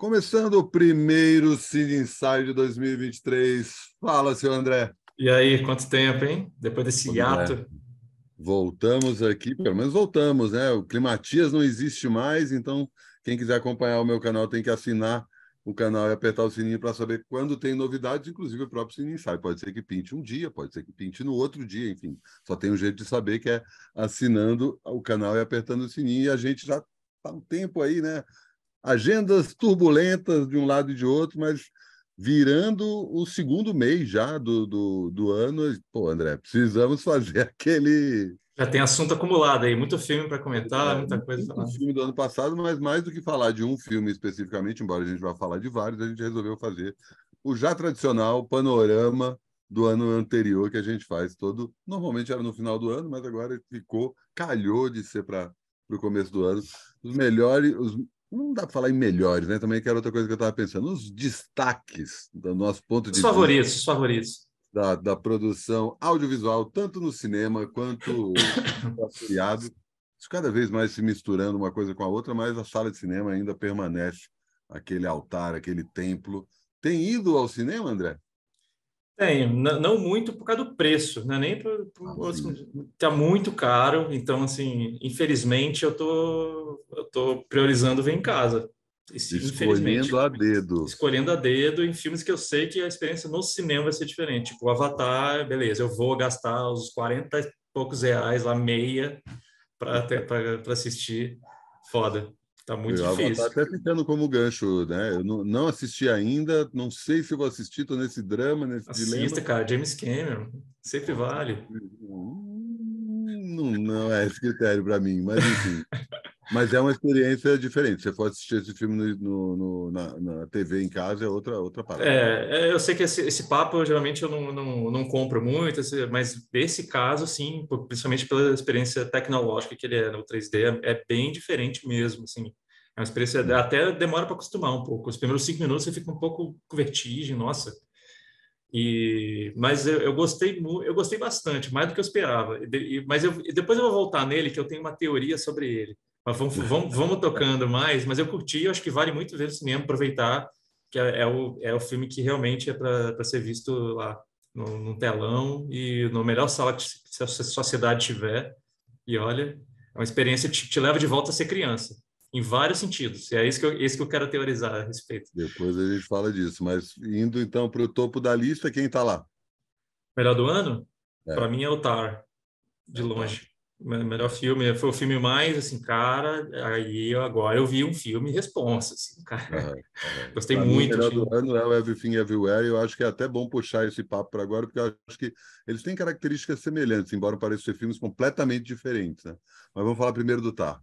Começando o primeiro Cine Insight de 2023. Fala, seu André. E aí, quanto tempo, hein? Depois desse Pois é. hiato. Voltamos aqui, pelo menos voltamos, né? O Climatias não existe mais, então quem quiser acompanhar o meu canal tem que assinar o canal e apertar o sininho para saber quando tem novidades, inclusive o próprio Cine Insight. Pode ser que pinte um dia, pode ser que pinte no outro dia, enfim. Só tem um jeito de saber que é assinando o canal e apertando o sininho. E a gente já está um tempo aí, né? Agendas turbulentas de um lado e de outro, mas virando o segundo mês já do ano. Pô, André, precisamos fazer aquele. Já tem assunto acumulado aí, muito filme para comentar, muita coisa para Muito falar. filme do ano passado, mas mais do que falar de um filme especificamente, embora a gente vá falar de vários, a gente resolveu fazer o já tradicional panorama do ano anterior que a gente faz todo. Normalmente era no final do ano, mas agora calhou de ser para o começo do ano. Os melhores, não dá para falar em melhores, né? Também que era outra coisa que eu estava pensando. Os destaques do nosso ponto Os de vista favoritos, os favoritos. da produção audiovisual, tanto no cinema quanto no seriado. Isso cada vez mais se misturando uma coisa com a outra, mas a sala de cinema ainda permanece aquele altar, aquele templo. Tem ido ao cinema, André? Tenho, não muito por causa do preço, né? Nem Ah, por sim. tá muito caro, então assim, infelizmente eu tô priorizando ver em casa. Escolhendo Infelizmente, a dedo. escolhendo a dedo em filmes que eu sei que a experiência no cinema vai ser diferente. Tipo, o Avatar, beleza, eu vou gastar os 40 e poucos reais lá, meia, para assistir. Foda. Tá muito O Avatar difícil. até ficando como gancho, né? Eu não assisti ainda, não sei se vou assistir, estou nesse drama, nesse Assista, dilema. cara. James Cameron. Sempre Pô, vale. não é esse critério para mim, mas enfim. Mas é uma experiência diferente. Se você for assistir esse filme na TV em casa, é outra parada. Eu sei que esse papo geralmente eu não compro muito, mas esse caso, sim, principalmente pela experiência tecnológica que ele é no 3D, é bem diferente mesmo, assim. É uma experiência, até demora para acostumar um pouco. Os primeiros 5 minutos você fica um pouco com vertigem, nossa. Mas eu gostei bastante, mais do que eu esperava. E depois eu vou voltar nele, que eu tenho uma teoria sobre ele. Mas vamos tocando mais, mas eu curti, eu acho que vale muito ver no cinema, aproveitar que é o filme que realmente é para ser visto lá no telão e na melhor sala que se a sociedade tiver. E olha, é uma experiência que te leva de volta a ser criança, em vários sentidos. E é isso que eu quero teorizar a respeito. Depois a gente fala disso. Mas indo então para o topo da lista, quem está lá? Melhor do ano? É, Para mim é o Tar. é De o Tar. longe. Melhor filme, foi o filme mais, assim, cara, agora eu vi um filme responsa, assim, cara. Gostei Para mim, o muito, melhor do achei. ano é o Everything Everywhere, e eu acho que é até bom puxar esse papo para agora, porque eu acho que eles têm características semelhantes, embora pareçam ser filmes completamente diferentes, né? Mas vamos falar primeiro do Tar.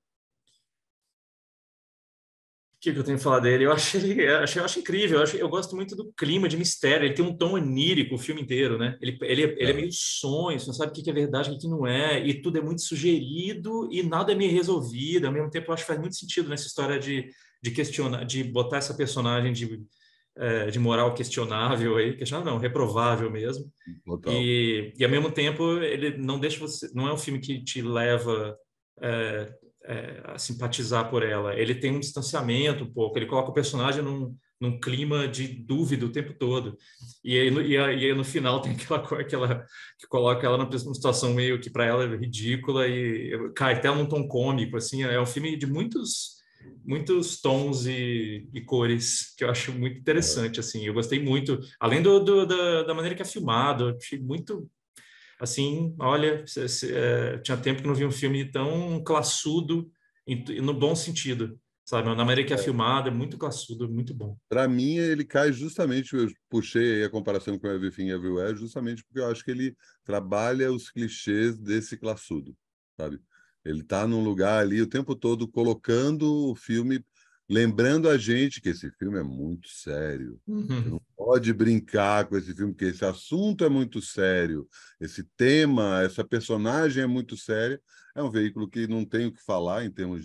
O que eu tenho que falar dele? Eu acho incrível, eu gosto muito do clima de mistério, ele tem um tom onírico o filme inteiro, né? Ele é É, meio sonho, você não sabe o que é verdade, o que não é, e tudo é muito sugerido e nada é meio resolvido, ao mesmo tempo eu acho que faz muito sentido nessa história de questionar, de botar essa personagem de moral questionável aí, questionável não, reprovável mesmo. total. E ao mesmo tempo ele não deixa você, não é um filme que te leva é, a simpatizar por ela. Ele tem um distanciamento um pouco, ele coloca o personagem num clima de dúvida o tempo todo. E aí no final tem aquela coisa que coloca ela numa situação meio que para ela é ridícula e cai até num tom cômico, assim. É um filme de muitos tons e cores que eu acho muito interessante, assim. Eu gostei muito, além da maneira que é filmado, eu achei muito, assim, olha, tinha tempo que não vi um filme tão classudo no bom sentido, sabe? Na maneira que é filmado, é muito classudo, muito bom. Para mim, ele cai justamente, eu puxei aí a comparação com Everything Everywhere, justamente porque eu acho que ele trabalha os clichês desse classudo, sabe? Ele está num lugar ali o tempo todo colocando o filme, lembrando a gente que esse filme é muito sério. Você Uhum. não pode brincar com esse filme, porque esse assunto é muito sério, esse tema, essa personagem é muito séria. É um veículo que não tem o que falar em termos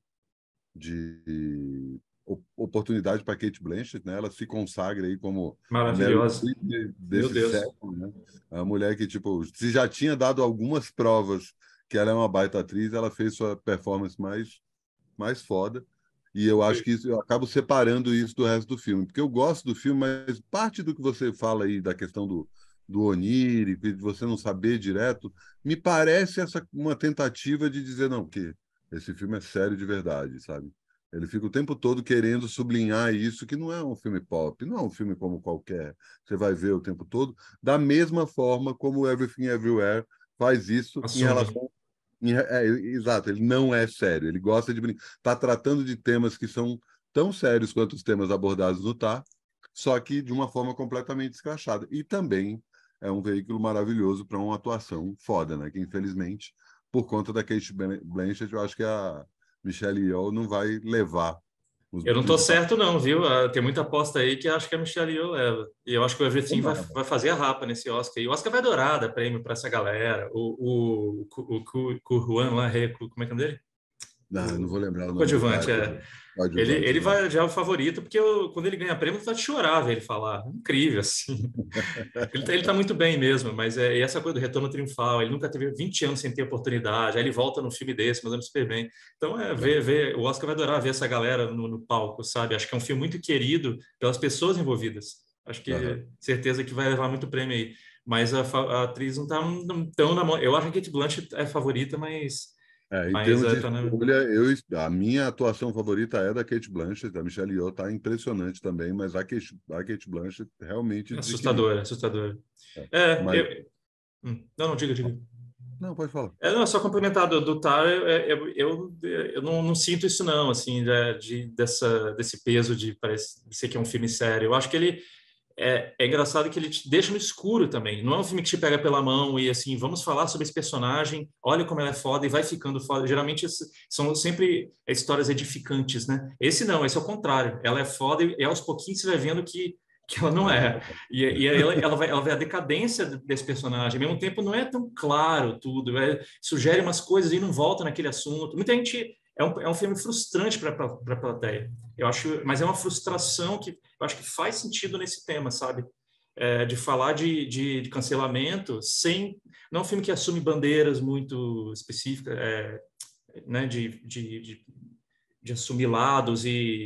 de oportunidade para Kate Blanchett, né? Ela se consagra aí como a Meryl Maravilhosa. Streep Meu desse Deus. século, né? A mulher que, tipo, se já tinha dado algumas provas que ela é uma baita atriz, ela fez sua performance mais foda. E eu acho que eu acabo separando isso do resto do filme, porque eu gosto do filme, mas parte do que você fala aí da questão do onírico, e de você não saber direto, me parece uma tentativa de dizer, não, que esse filme é sério de verdade, sabe? Ele fica o tempo todo querendo sublinhar isso, que não é um filme pop, não é um filme como qualquer, você vai ver o tempo todo, da mesma forma como Everything Everywhere faz isso em Assume. relação. Exato, ele não é sério, ele gosta de brincar. Está tratando de temas que são tão sérios quanto os temas abordados no Tá, só que de uma forma completamente escrachada. E também é um veículo maravilhoso para uma atuação foda, né? Que infelizmente, por conta da Kate Blanchett, eu acho que a Michelle Yeoh não vai levar os Eu não tô principais. certo, não, viu? Tem muita aposta aí que acho que a Michelle Yeoh leva. E eu acho que o Everything vai fazer a rapa nesse Oscar. E o Oscar vai adorar dar prêmio para essa galera. O Juan lá, como é que é o nome dele? Não, eu não vou lembrar o O nome do coadjuvante, cara. é. Coadjuvante, Ele né? vai já é o favorito, porque quando ele ganha prêmio, tu vai chorar ver ele falar. Incrível, assim. Ele tá muito bem mesmo, mas e essa coisa do retorno triunfal, ele nunca teve 20 anos sem ter oportunidade, aí ele volta num filme desse, mandando super bem. Então, o Oscar vai adorar ver essa galera no palco, sabe? Acho que é um filme muito querido pelas pessoas envolvidas. Acho Aham. que certeza que vai levar muito prêmio aí. Mas a atriz não tá tão na mão. Eu acho que a Kate Blanchett é a favorita, Em termos de tá na... escolha, a minha atuação favorita é da Kate Blanchett. A Michelle Yeoh está impressionante também, mas a Kate Blanchett realmente desequilibra. Assustadora, assustadora. É. É, Mas, Não, diga, diga. não, pode falar. Não, só complementar do Tar, eu não sinto isso não, assim, desse peso de parece ser que é um filme sério. Eu acho que ele é engraçado que ele te deixa no escuro também. Não é um filme que te pega pela mão e assim, vamos falar sobre esse personagem, olha como ela é foda e vai ficando foda. Geralmente são sempre histórias edificantes, né? Esse não, esse é o contrário. Ela é foda e aos pouquinhos você vai vendo que ela não é. E aí ela vai a decadência desse personagem. Ao mesmo tempo, não é tão claro tudo. Sugere umas coisas e não volta naquele assunto. Muita gente. É um filme frustrante para a plateia. Eu acho, mas é uma frustração que eu acho que faz sentido nesse tema, sabe? De falar de cancelamento sem. Não é um filme que assume bandeiras muito específicas, né, de assumir lados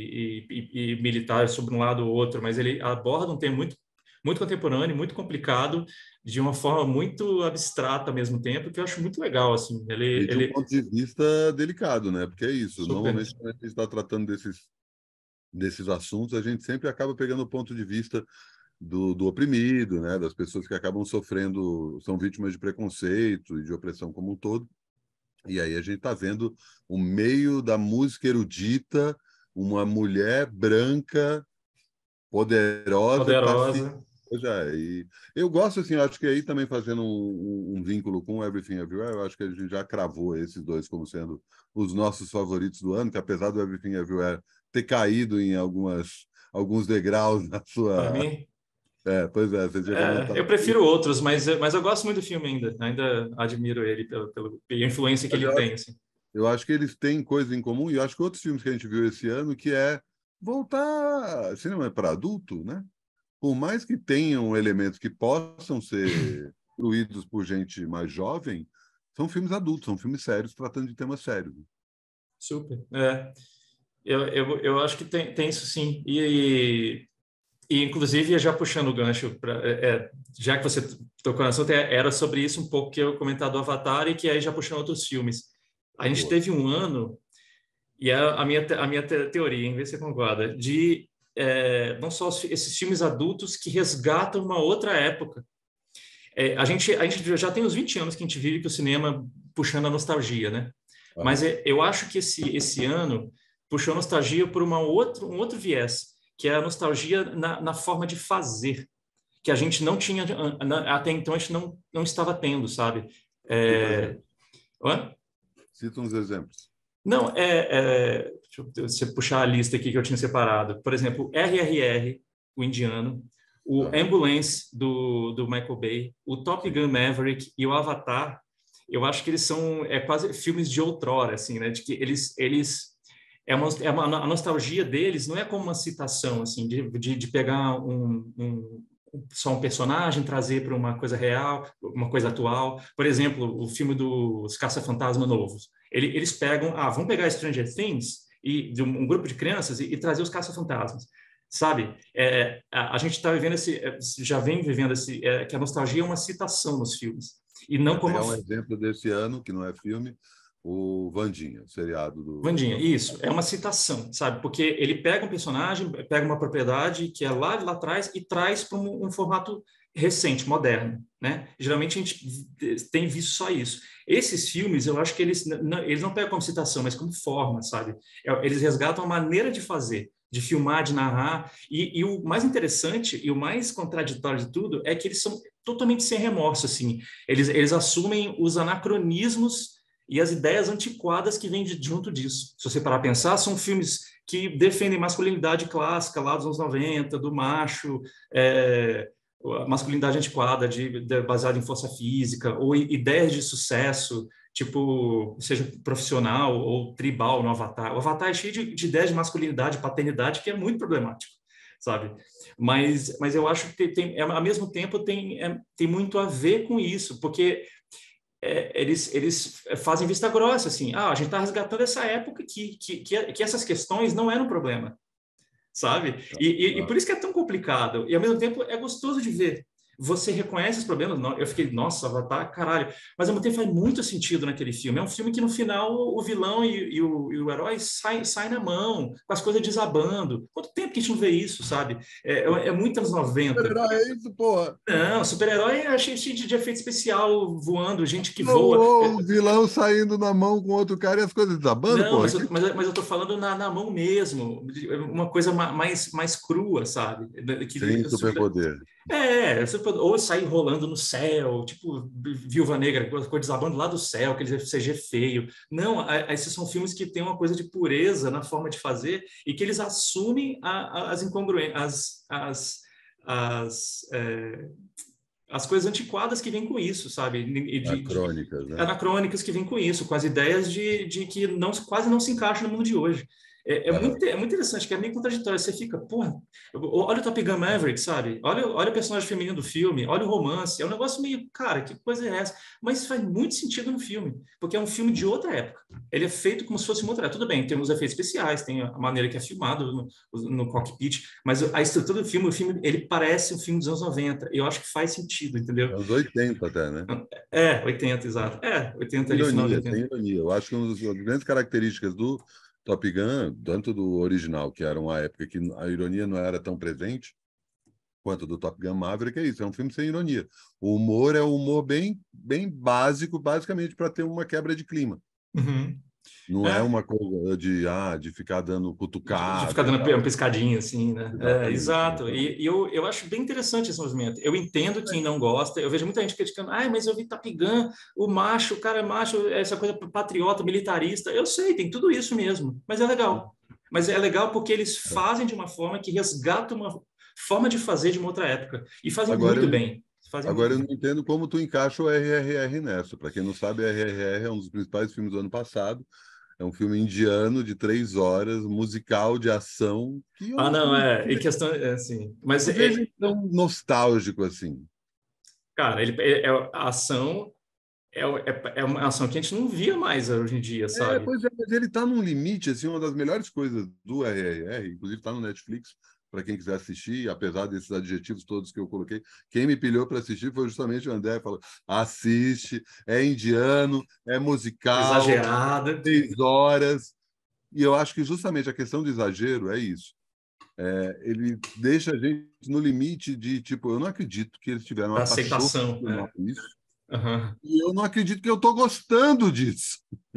e militar sobre um lado ou outro, mas ele aborda um tema muito, muito contemporâneo, muito complicado, de uma forma muito abstrata ao mesmo tempo, que eu acho muito legal, assim. E de um ponto de vista delicado, né? Porque é isso. Super. Normalmente, quando a gente está tratando desses assuntos, a gente sempre acaba pegando o ponto de vista do oprimido, né? Das pessoas que acabam sofrendo, são vítimas de preconceito e de opressão como um todo. E aí a gente está vendo o meio da música erudita, uma mulher branca, poderosa, que está se. Poderosa. E eu gosto, assim, acho que aí também fazendo um vínculo com Everything Everywhere, eu acho que a gente já cravou esses dois como sendo os nossos favoritos do ano, que apesar do Everything Everywhere ter caído em alguns degraus na Para sua. mim, Pois é, você tinha eu comentado. prefiro outros, mas eu gosto muito do filme ainda. Ainda admiro ele pela influência que Mas ele tem, assim. eu acho que eles têm coisa em comum, e eu acho que outros filmes que a gente viu esse ano, que é voltar cinema para adulto, né? Por mais que tenham elementos que possam ser fruídos por gente mais jovem, são filmes adultos, são filmes sérios, tratando de temas sérios. Super. Eu acho que tem isso sim. E, inclusive, já puxando o gancho, já que você tocou no assunto, era sobre isso um pouco que eu comentar do Avatar e que aí já puxando outros filmes. A gente Boa. teve um ano, e é a minha teoria, em vez de você concorda, de não só esses filmes adultos que resgatam uma outra época. A gente já tem uns 20 anos que a gente vive que o cinema puxando a nostalgia, né? Mas Aham. eu acho que esse ano puxou a nostalgia por um outro viés, que é a nostalgia na forma de fazer, que a gente não tinha, até então a gente não estava tendo, sabe? Cita É... exemplos. Hã? Cita uns exemplos. Não, deixa eu puxar a lista aqui que eu tinha separado. Por exemplo, RRR, o indiano, o Aham. Ambulance, do Michael Bay, o Top Sim. Gun Maverick e o Avatar, eu acho que eles são quase filmes de outrora, assim, né? De que eles a nostalgia deles não é como uma citação, assim, de pegar só um personagem, trazer para uma coisa real, uma coisa atual. Por exemplo, o filme dos Caça-Fantasma Novos. Eles pegam, vamos pegar Stranger Things de um grupo de crianças e trazer os caça-fantasmas, sabe? A gente está vivendo já vem vivendo que a nostalgia é uma citação nos filmes e não Vai como pegar um exemplo desse ano, que não é filme, o Wandinha, o seriado do Vandinha, Tom. isso, é uma citação, sabe? Porque ele pega um personagem, pega uma propriedade que é lá atrás e traz para um formato recente, moderno, né? Geralmente a gente tem visto só isso. Esses filmes, eu acho que eles não pegam como citação, mas como forma, sabe? Eles resgatam a maneira de fazer, de filmar, de narrar, e o mais interessante e o mais contraditório de tudo é que eles são totalmente sem remorso, assim. Eles assumem os anacronismos e as ideias antiquadas que vêm junto disso. Se você parar a pensar, são filmes que defendem masculinidade clássica lá dos anos 90, do macho, a masculinidade antiquada, baseada em força física, ou ideias de sucesso, tipo, seja profissional ou tribal no Avatar. O Avatar é cheio de ideias de masculinidade, paternidade, que é muito problemático, sabe? Mas eu acho que ao mesmo tempo tem muito a ver com isso, porque eles fazem vista grossa, assim, a gente está resgatando essa época que essas questões não eram problema, sabe? E por isso que é tão complicado, e ao mesmo tempo é gostoso de ver. Você reconhece os problemas? Eu fiquei, nossa, Avatar, caralho. Mas ao mesmo tempo faz muito sentido naquele filme. É um filme que no final o vilão e o herói saem na mão, com as coisas desabando. Quanto tempo que a gente não vê isso, sabe? É muito anos 90. É isso, porra. Não, super-herói é cheio de efeito especial voando, gente que voa. O vilão saindo na mão com outro cara e as coisas desabando, Não, porra. mas eu tô falando na mão mesmo, uma coisa mais crua, sabe? Sem superpoder. Ou sair rolando no céu, tipo Viúva Negra, coisa desabando lá do céu, aquele CG feio. Não, esses são filmes que têm uma coisa de pureza na forma de fazer e que eles assumem as incongruências, as coisas antiquadas que vêm com isso, sabe? Anacrônicas, né? Anacrônicas que vêm com isso, com as ideias de que quase não se encaixam no mundo de hoje. É muito interessante, que é meio contraditório. Você fica, porra, olha o Top Gun Maverick, sabe? Olha o personagem feminino do filme, olha o romance. É um negócio meio, cara, que coisa é essa? Mas faz muito sentido no filme, porque é um filme de outra época. Ele é feito como se fosse uma outra época. Tudo bem, tem os efeitos especiais, tem a maneira que é filmado no cockpit, mas a estrutura do filme, ele parece um filme dos anos 90. E eu acho que faz sentido, entendeu? Anos 80 até, né? 80, exato. 80 ali, final de Ironia, 80. tem ironia. Eu acho que uma das grandes características do Top Gun, tanto do original, que era uma época que a ironia não era tão presente, quanto do Top Gun Maverick, é isso, é um filme sem ironia. O humor é um humor bem, bem básico, basicamente para ter uma quebra de clima. Uhum. Não é É, uma coisa de ficar dando de ficar cutucada e dando uma tal. piscadinha, assim, né? Exatamente, Exato. exatamente. E eu acho bem interessante esse movimento. Eu entendo quem não gosta, eu vejo muita gente criticando, mas eu vi Top Gun, o macho, o cara é macho, essa coisa patriota, militarista. Eu sei, tem tudo isso mesmo, mas é legal. Mas é legal porque eles fazem de uma forma que resgata uma forma de fazer de uma outra época. E fazem Agora muito eu, bem. Fazem muito agora eu não bem. entendo como tu encaixa o RRR nessa. Para quem não sabe, RRR é um dos principais filmes do ano passado. É um filme indiano de 3 horas, musical de ação, que eu Não, não em questão, assim, mas vejo tão nostálgico assim. cara, a ação é uma ação que a gente não via mais hoje em dia, sabe? Pois é, mas ele está num limite, assim, uma das melhores coisas do RRR, inclusive está no Netflix, para quem quiser assistir, apesar desses adjetivos todos que eu coloquei, quem me pilhou para assistir foi justamente o André, falou, assiste, é indiano, é musical, Exagerada. 6 horas, e eu acho que justamente a questão do exagero é isso. Ele deixa a gente no limite de, tipo, eu não acredito que eles tiveram Da a pachorra de aceitação. filmar isso, Aham. e eu não acredito que eu estou gostando disso.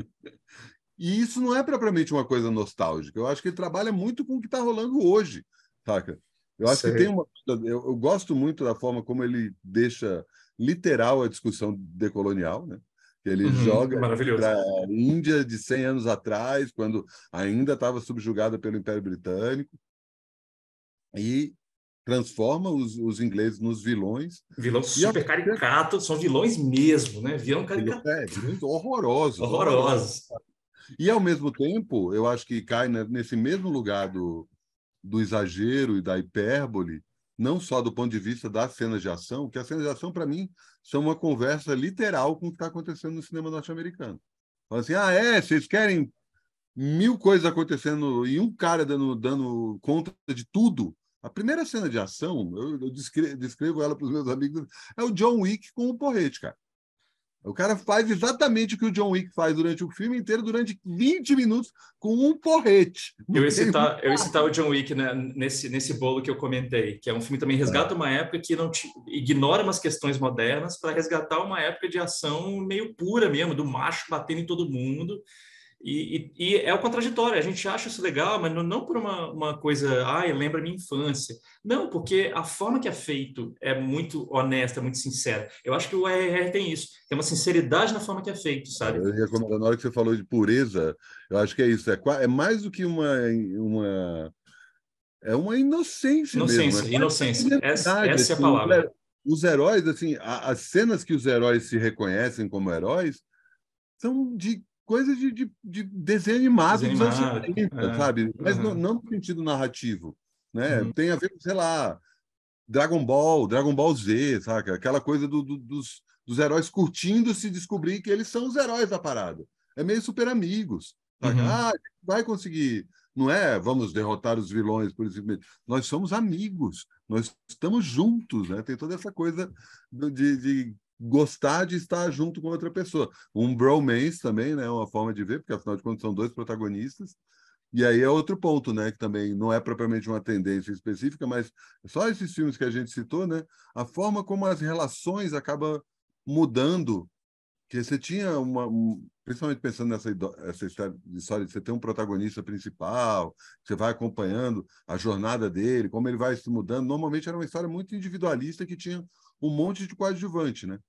E isso não é propriamente uma coisa nostálgica. Eu acho que ele trabalha muito com o que está rolando hoje, saca? Eu acho que tem Sei. uma. Eu gosto muito da forma como ele deixa literal a discussão decolonial, né? Que ele joga para Maravilhoso. a Índia de 100 anos atrás, quando ainda estava subjugada pelo Império Britânico, e transforma os ingleses nos vilões. Vilão E ao super mesmo tempo, caricato, são vilões mesmo, né? Vilão caricato. vilões horrorosos, horrorosos. Horrorosos. E, ao mesmo tempo, eu acho que cai nesse mesmo lugar do exagero e da hipérbole, não só do ponto de vista das cenas de ação, que as cenas de ação, para mim, são uma conversa literal com o que está acontecendo no cinema norte-americano. Fala assim, vocês querem mil coisas acontecendo e um cara dando conta de tudo. A primeira cena de ação, eu descrevo ela para os meus amigos, é o John Wick com o porrete, cara. O cara faz exatamente o que o John Wick faz durante o filme inteiro, durante 20 minutos, com um porrete. Eu ia citar o John Wick, né, nesse bolo que eu comentei, que é um filme que também resgata uma época que não ignora umas questões modernas para resgatar uma época de ação meio pura mesmo, do macho batendo em todo mundo. E é o contraditório, a gente acha isso legal, mas não por uma coisa, lembra minha infância. Não, porque a forma que é feito é muito honesta, muito sincera. Eu acho que o RR tem isso, tem uma sinceridade na forma que é feito, sabe? Eu ia comentar, na hora que você falou de pureza, eu acho que é isso. É mais do que é uma inocência mesmo. É Inocência, quase inocência. uma ingenuidade, Essa é a assim. palavra. Os heróis, assim, as cenas que os heróis se reconhecem como heróis são de coisas de desenho animado dos anos Desanimado. 70, sabe? Mas Uhum, não no sentido narrativo, né? uhum, Tem a ver com, sei lá, Dragon Ball Z, saca? Aquela coisa dos heróis curtindo se descobrir que eles são os heróis da parada. É meio super amigos, saca? uhum. A gente vai conseguir. Não é vamos derrotar os vilões por isso mesmo. Nós somos amigos, nós estamos juntos, né? Tem toda essa coisa de gostar de estar junto com outra pessoa. Um bromance também, né? Uma forma de ver, porque afinal de contas são dois protagonistas. E aí é outro ponto, né, que também não é propriamente uma tendência específica, mas só esses filmes que a gente citou, né, a forma como as relações acabam mudando, que você tinha principalmente pensando essa história de você ter um protagonista principal, você vai acompanhando a jornada dele, como ele vai se mudando. Normalmente era uma história muito individualista que tinha um monte de coadjuvante, né?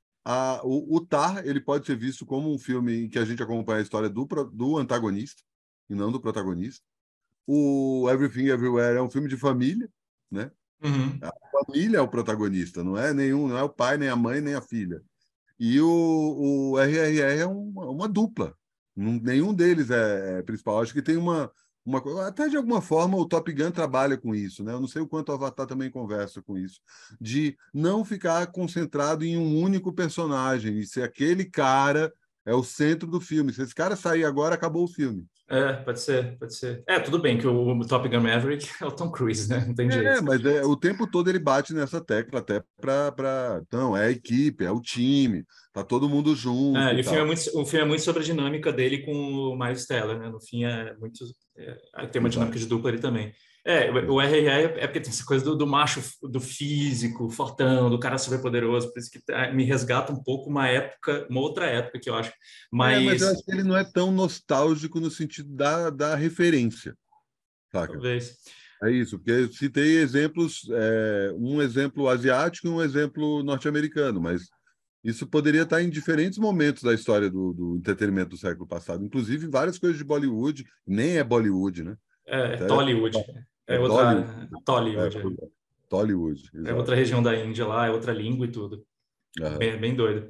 O Tar, ele pode ser visto como um filme em que a gente acompanha a história do antagonista e não do protagonista. O Everything Everywhere é um filme de família, né? Uhum. A família é o protagonista, não é o pai, nem a mãe, nem a filha. E o RRR é uma dupla. Nenhum deles é principal. Acho que tem uma coisa. Até de alguma forma o Top Gun trabalha com isso, né? Eu não sei o quanto o Avatar também conversa com isso, de não ficar concentrado em um único personagem, e se aquele cara é o centro do filme. Se esse cara sair agora, acabou o filme. Pode ser, pode ser. Tudo bem que o Top Gun Maverick é o Tom Cruise, né? Não tem jeito. Mas o tempo todo ele bate nessa tecla até para. Então, é a equipe, é o time, tá todo mundo junto e E tal. o filme é muito sobre a dinâmica dele com o Miles Teller, né? No fim, tem uma dinâmica Exato. de dupla ali também. O Exato. RRR é porque tem essa coisa do macho, do físico, fortão, do cara super poderoso, por isso que me resgata um pouco uma outra época que eu acho. Mas eu Mas, acho que ele não é tão nostálgico no sentido da referência, saca? talvez. É isso, porque eu citei exemplos, um exemplo asiático e um exemplo norte-americano, mas isso poderia estar em diferentes momentos da história do entretenimento do século passado, inclusive várias coisas de Bollywood, nem é Bollywood, né? É Até Tollywood. é É Dollywood, outra. é, Tollywood. Tollywood, É outra exato. região da Índia lá, é outra língua e tudo. Aham. Bem doido.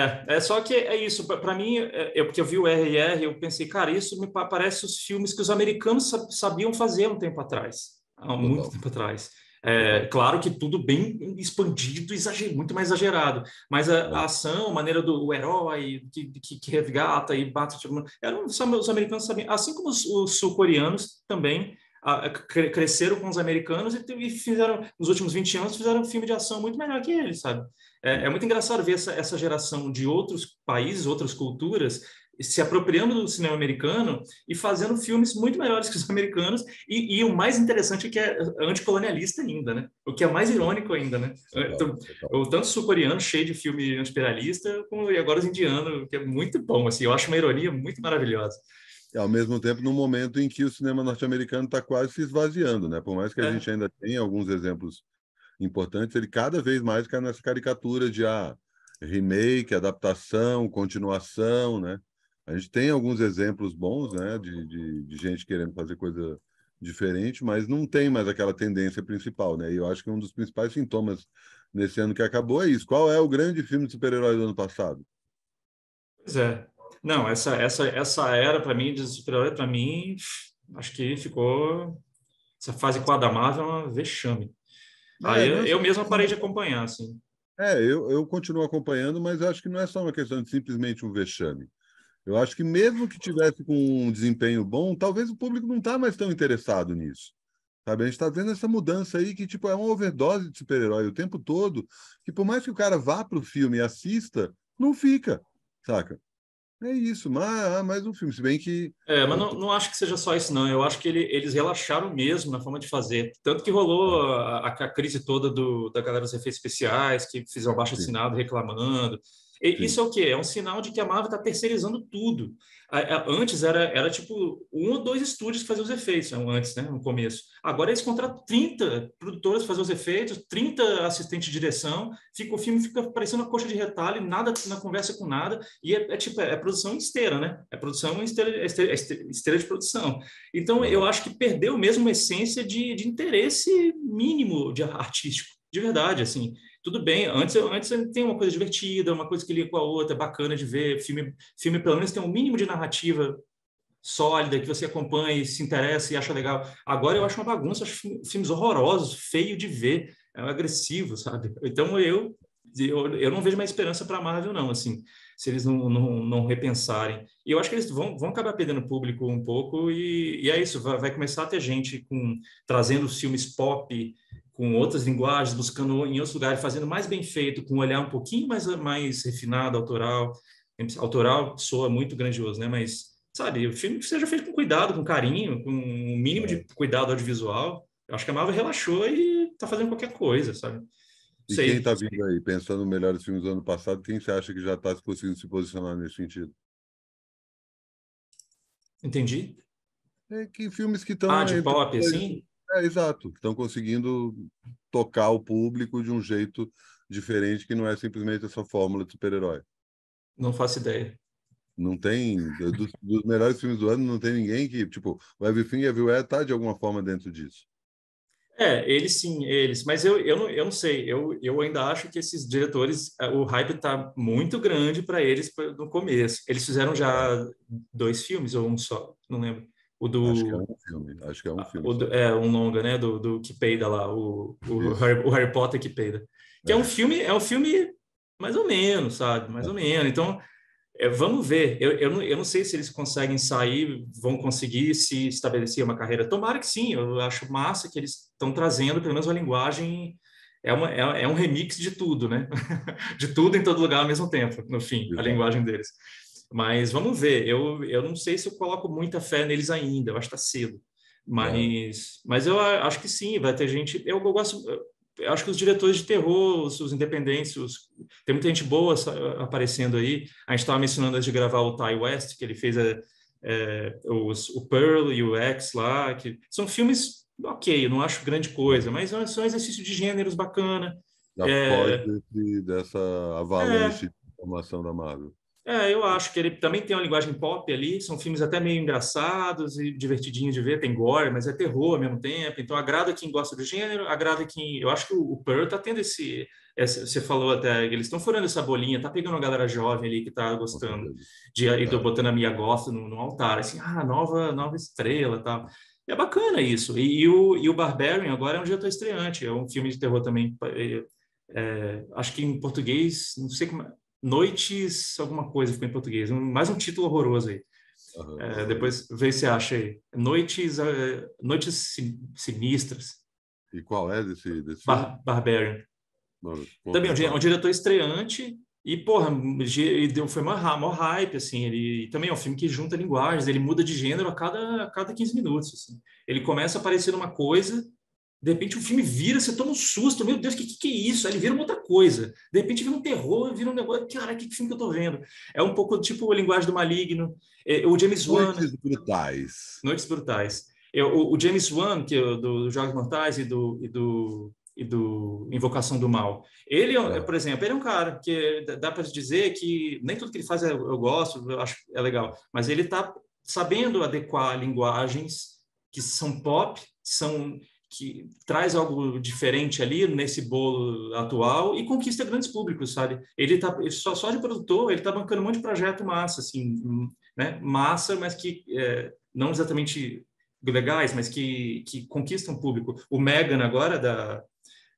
Só que é isso. Para mim, porque eu vi o RR, eu pensei, cara, isso me parece os filmes que os americanos sabiam fazer um tempo atrás, há muito Total, tempo atrás. total. Claro que tudo bem expandido, muito mais exagerado, mas a ação, a maneira do herói que resgata e bate, tipo, os americanos sabiam, assim como os sul-coreanos também cresceram com os americanos e fizeram, nos últimos 20 anos, fizeram um filme de ação muito melhor que eles, sabe? É muito engraçado ver essa geração de outros países, outras culturas, se apropriando do cinema americano e fazendo filmes muito melhores que os americanos. E o mais interessante é que é anticolonialista ainda, né? O que é mais irônico ainda, né? Total, total. O tanto sul-coreano cheio de filme antiimperialista, como e agora os indianos, que é muito bom, assim. Eu acho uma ironia muito maravilhosa. E, ao mesmo tempo, no momento em que o cinema norte-americano está quase se esvaziando, né? Por mais que a gente É, ainda tenha alguns exemplos importantes, ele cada vez mais cai nessa caricatura de remake, adaptação, continuação, né? A gente tem alguns exemplos bons, né, de gente querendo fazer coisa diferente, mas não tem mais aquela tendência principal, né? E eu acho que um dos principais sintomas nesse ano que acabou é isso. Qual é o grande filme de super-herói do ano passado? pois é. Não, essa era, para mim, de super-herói, para mim, acho que ficou. Essa fase com a da Marvel é uma vexame. Aí Não é só eu mesmo parei de acompanhar, assim. eu continuo acompanhando, mas eu acho que não é só uma questão de simplesmente um vexame. Eu acho que mesmo que tivesse com um desempenho bom, talvez o público não está mais tão interessado nisso. Sabe? A gente está vendo essa mudança aí que tipo, é uma overdose de super-herói o tempo todo, que por mais que o cara vá para o filme e assista, não fica, saca? É isso, mais um filme. Se bem que Mas eu não, não acho que seja só isso, não. Eu acho que eles relaxaram mesmo na forma de fazer. Tanto que rolou a crise toda da galera dos efeitos especiais, que fizeram sim, abaixo-assinado reclamando. E sim, isso é o quê? É um sinal de que a Marvel está terceirizando tudo. Antes era tipo um ou dois estúdios que faziam os efeitos, antes, né, no começo. Agora eles contratam 30 produtores para fazer os efeitos, 30 assistentes de direção, o filme fica parecendo uma coxa de retalho, nada na conversa com nada, e tipo, é produção em esteira, né? É produção em esteira de produção. Então, eu aham, acho que perdeu mesmo a essência de interesse mínimo de artístico, de verdade, assim. Tudo bem, antes tem uma coisa divertida, uma coisa que liga com a outra, bacana de ver. Filme pelo menos tem um mínimo de narrativa sólida, que você acompanha e se interessa e acha legal. Agora eu acho uma bagunça, acho filmes horrorosos, feio de ver, é agressivo, sabe? Então eu não vejo mais esperança para a Marvel, não, assim, se eles não repensarem. E eu acho que eles vão acabar perdendo público um pouco, e é isso, vai começar a ter gente trazendo os filmes pop com outras linguagens, buscando em outros lugares, fazendo mais bem feito, com um olhar um pouquinho mais refinado, autoral. Autoral soa muito grandioso, né? Mas sabe, o filme que seja feito com cuidado, com carinho, com um mínimo de aham. cuidado audiovisual. Eu acho que a Marvel relaxou e tá fazendo qualquer coisa, sabe? Não E quem sei. está vindo aí, pensando nos melhores filmes do ano passado, quem você acha que já está conseguindo se posicionar nesse sentido? Entendi. É que filmes que Ah, estão de entre. pop, assim? Exato, que estão conseguindo tocar o público de um jeito diferente, que não é simplesmente essa fórmula de super-herói. Não faço ideia. Não tem, dos melhores filmes do ano, não tem ninguém que, tipo, o Everything Everywhere tá de alguma forma dentro disso. Eles sim, eles. Mas eu não sei. Eu ainda acho que esses diretores, o hype tá muito grande para eles no começo. Eles fizeram É, já dois filmes ou um só, não lembro. O acho que é do um filme, acho que é um filme só. um longa, né? Do que peida lá, Isso. O Harry Potter que peida. Que É. é um filme mais ou menos, sabe? Mais ou menos. Então, vamos ver. Eu não sei se eles conseguem sair, vão conseguir se estabelecer uma carreira. Tomara que sim, eu acho massa que eles estão trazendo pelo menos uma linguagem. É um remix de tudo, né? De tudo em todo lugar ao mesmo tempo, no fim, a Exato. linguagem deles. Mas vamos ver. Eu não sei se eu coloco muita fé neles ainda, eu acho que está cedo. Aham. Mas eu acho que sim, vai ter gente. Eu gosto. Eu acho que os diretores de terror, os independentes, tem muita gente boa aparecendo aí. A gente estava mencionando antes de gravar o Ty West, que ele fez o Pearl e o X lá, que são filmes ok, eu não acho grande coisa, Aham. mas são um exercício de gêneros bacana. Já foge É, dessa é, avalanche de informação da Marvel. eu acho que ele também tem uma linguagem pop ali, são filmes até meio engraçados e divertidinhos de ver, tem gore, mas é terror ao mesmo tempo, então agrada quem gosta do gênero, agrada quem... Eu acho que o Pearl tá tendo você falou até, eles estão furando essa bolinha, tá pegando uma galera jovem ali que tá Com gostando, certeza. e tô É. botando a Mia Goth no altar, assim, nova estrela e tal. É bacana isso, e o Barbarian agora é um diretor estreante, é um filme de terror também, acho que em português, não sei como, Noites, alguma coisa ficou em português. Mais um título horroroso aí. Aham, vou dar uma olhada. Depois vê se acha aí. Noites Sinistras. E qual é desse filme? Barbarian. Vou Também ver é qual um é. diretor estreante. E, porra, foi maior hype, assim. Ele também é um filme que junta linguagens, ele muda de gênero a cada 15 minutos. Assim. Ele começa a aparecer numa coisa, de repente o filme vira, você toma um susto, meu Deus, que é isso? Aí ele vira uma outra coisa. De repente vira um terror, vira um negócio, cara, que filme que eu tô vendo? É um pouco tipo a linguagem do Maligno. O James Wan, Noites Brutais. Noites Brutais. O James Wan, que é do Jogos Mortais e do Invocação do Mal. Ele, Ah, por exemplo, ele é um cara que dá para dizer que nem tudo que ele faz eu gosto, eu acho é legal, mas ele está sabendo adequar linguagens que são pop, que traz algo diferente ali nesse bolo atual e conquista grandes públicos, sabe? Ele tá só de produtor, ele tá bancando um monte de projeto massa, assim, né? Massa, mas que não exatamente legais, mas que conquistam público. O Megan agora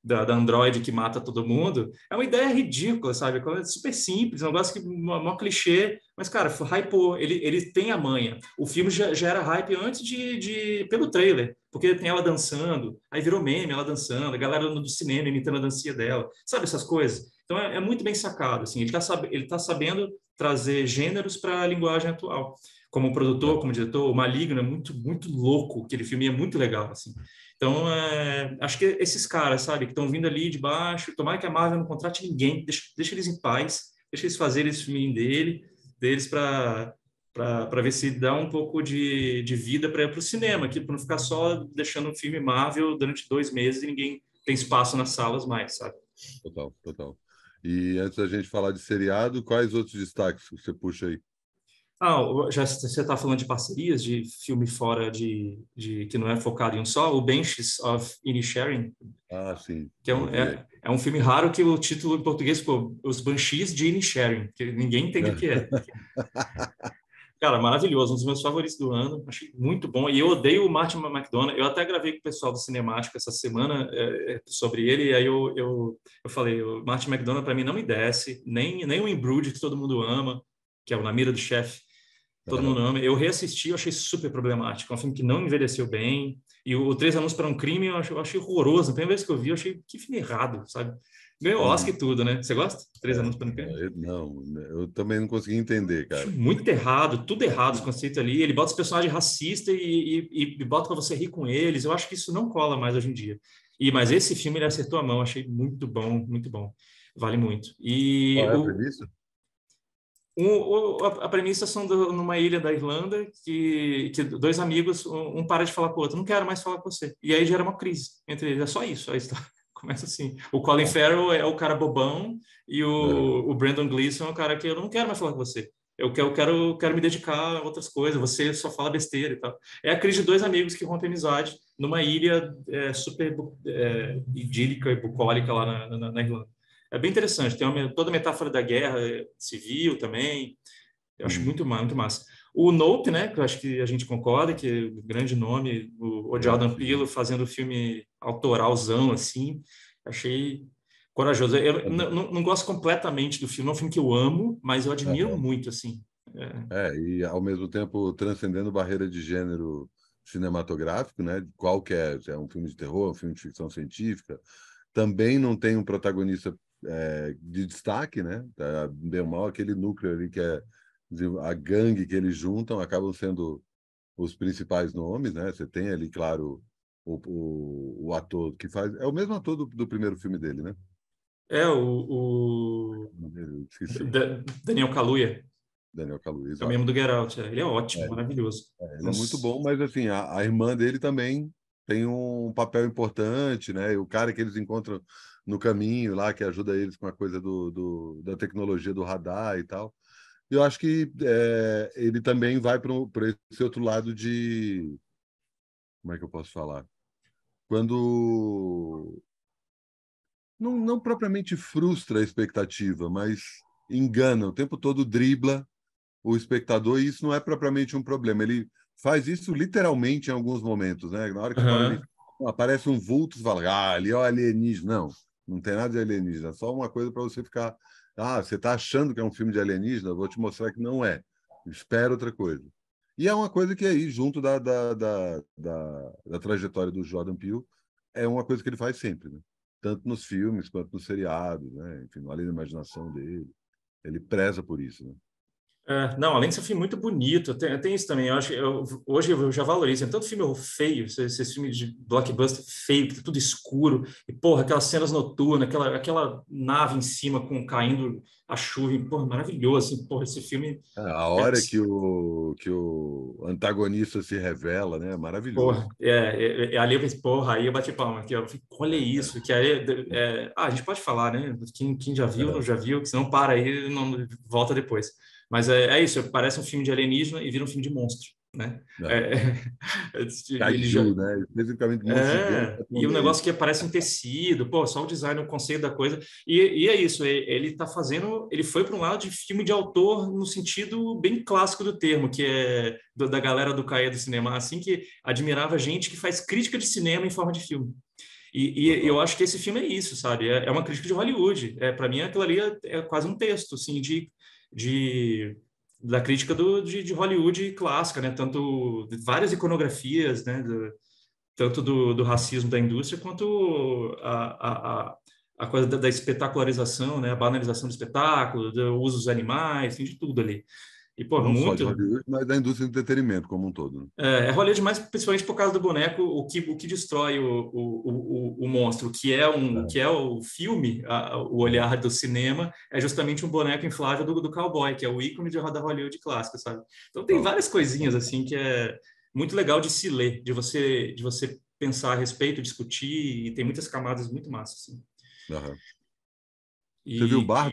da Android que mata todo mundo, é uma ideia ridícula, sabe? É super simples, um negócio que mó clichê, mas, cara, hypou, ele tem a manha. O filme já era hype antes pelo trailer, porque tem ela dançando, aí virou meme ela dançando, a galera do cinema imitando a dancinha dela, sabe essas coisas? Então é muito bem sacado, assim, ele tá sabendo trazer gêneros para a linguagem atual. Como produtor, como diretor, o Maligno é muito louco, aquele filme é muito legal, assim. Então, acho que esses caras, sabe, que estão vindo ali de baixo, tomara que a Marvel não contrate ninguém, deixa eles em paz, deixa eles fazerem esse filme deles para ver se dá um pouco de vida para o cinema, para não ficar só deixando um filme Marvel durante 2 meses e ninguém tem espaço nas salas mais, sabe? Total, total. E antes da gente falar de seriado, quais outros destaques você puxa aí? Já você está falando de parcerias, de filme fora que não é focado em um só, o Banshees of Inisherin, Ah, sim, que eu vi aí. é um filme raro que o título em português ficou Os Banshees de Inisherin, que ninguém entende o que é. Cara, maravilhoso, um dos meus favoritos do ano, achei muito bom. E eu odeio o Martin McDonagh. Eu até gravei com o pessoal do Cinemático essa semana sobre ele, e aí eu falei: o Martin McDonagh para mim não me desce, nem o In Bruges, que todo mundo ama, que é o Na Mira do Chefe, todo mundo ama. Eu reassisti, eu achei super problemático. É um filme que não envelheceu bem. E o Três Anúncios para um Crime eu achei horroroso. A primeira vez que eu vi, eu achei que filme errado, sabe? Ganhou Oscar e tudo, né? Você gosta? Três Anúncios para um Crime? Não, eu também não consegui entender, Acho cara. muito errado, tudo errado os conceitos ali. Ele bota os personagens racistas e bota para você rir com eles. Eu acho que isso não cola mais hoje em dia. Mas esse filme ele acertou a mão, achei muito bom, muito bom. Vale muito. E Qual é a premissa? a premissa são numa ilha da Irlanda que dois amigos, um para de falar com o outro, não quero mais falar com você. E aí gera uma crise entre eles. É só isso, a história começa assim. O Colin Farrell é o cara bobão e o Brandon Gleeson é o cara que eu não quero mais falar com você. Eu quero me dedicar a outras coisas, você só fala besteira e tal. É a crise de dois amigos que rompem amizade numa ilha super idílica e bucólica lá na Irlanda. É bem interessante, tem toda a metáfora da guerra civil também, eu acho muito massa. O Nope, né, que eu acho que a gente concorda, que é o grande nome, o Jordan Peele fazendo o filme autoralzão, assim, achei corajoso. Eu não gosto completamente do filme, não é um filme que eu amo, mas eu admiro muito, assim. E ao mesmo tempo transcendendo barreira de gênero cinematográfico, né? Qual que é um filme de terror, um filme de ficção científica, também não tem um protagonista de destaque, né? Bem ou mal, aquele núcleo ali que é a gangue que eles juntam acabam sendo os principais nomes, né? Você tem ali, claro, o ator que faz. É o mesmo ator do primeiro filme dele, né? É o Esqueci. Daniel Kaluuya, Daniel Kaluuya, que é o exato. mesmo do Get Out. Ele é ótimo, É, maravilhoso. ele é muito bom, mas assim, a irmã dele também tem um papel importante, né? E o cara que eles encontram no caminho lá, que ajuda eles com a coisa da tecnologia do radar e tal. Eu acho que ele também vai para esse outro lado de. Como é que eu posso falar? Quando não propriamente frustra a expectativa, mas engana, o tempo todo dribla o espectador, e isso não é propriamente um problema. Ele faz isso literalmente em alguns momentos, né? Na hora que você fala ali, Aham. aparece um vulto, você fala, ali é o alienígena. Não, não tem nada de alienígena, é só uma coisa para você ficar. Ah, você está achando que é um filme de alienígena? Eu vou te mostrar que não é. Espera outra coisa. E é uma coisa que aí, junto da trajetória do Jordan Peele, é uma coisa que ele faz sempre, né? Tanto nos filmes quanto nos seriados, né? Enfim, no Além da Imaginação dele. Ele preza por isso, né? Não, além de ser um filme muito bonito, tem isso também. Eu acho, hoje eu já valorizo. Tem tanto filme feio, esses filmes de blockbuster feio, que tá tudo escuro, e porra, aquelas cenas noturnas, aquela nave em cima caindo a chuva, e, porra, maravilhoso. Assim, porra, esse filme. A É, hora que o antagonista se revela, né? Maravilhoso. porra, ali eu pensei, porra, aí eu bati palma aqui, ó. Eu falei, olha isso, que aí, a gente pode falar, né? Quem já viu, não já viu, que senão para aí, não volta depois. Mas é isso, parece um filme de alienígena e vira um filme de monstro, né? Ele já, Kaiju, né? Especificamente monstro gigante e um japonês. negócio que parece um tecido, pô, só o design, o conceito da coisa. E é isso, ele tá fazendo, ele foi para um lado de filme de autor no sentido bem clássico do termo, que é da galera do Caia do cinema, assim, que admirava gente que faz crítica de cinema em forma de filme. E eu acho que esse filme é isso, sabe? É uma crítica de Hollywood. Para mim, aquilo ali é quase um texto, assim, da crítica de Hollywood clássica, né? Tanto várias iconografias, né? Tanto do racismo da indústria quanto a coisa da espetacularização, né? A banalização do espetáculo, do uso dos animais, tem de tudo ali. E, pô, Não só de muito. Hollywood, mas da indústria do entretenimento como um todo, né? É Hollywood mais, principalmente por causa do boneco, o que destrói o monstro, que é o filme, o olhar do cinema, é justamente um boneco inflável do cowboy, que é o ícone da Hollywood clássica, sabe? Então tem várias coisinhas assim que é muito legal de se ler, de você pensar a respeito, discutir, e tem muitas camadas muito massas, assim. Aham. Você viu E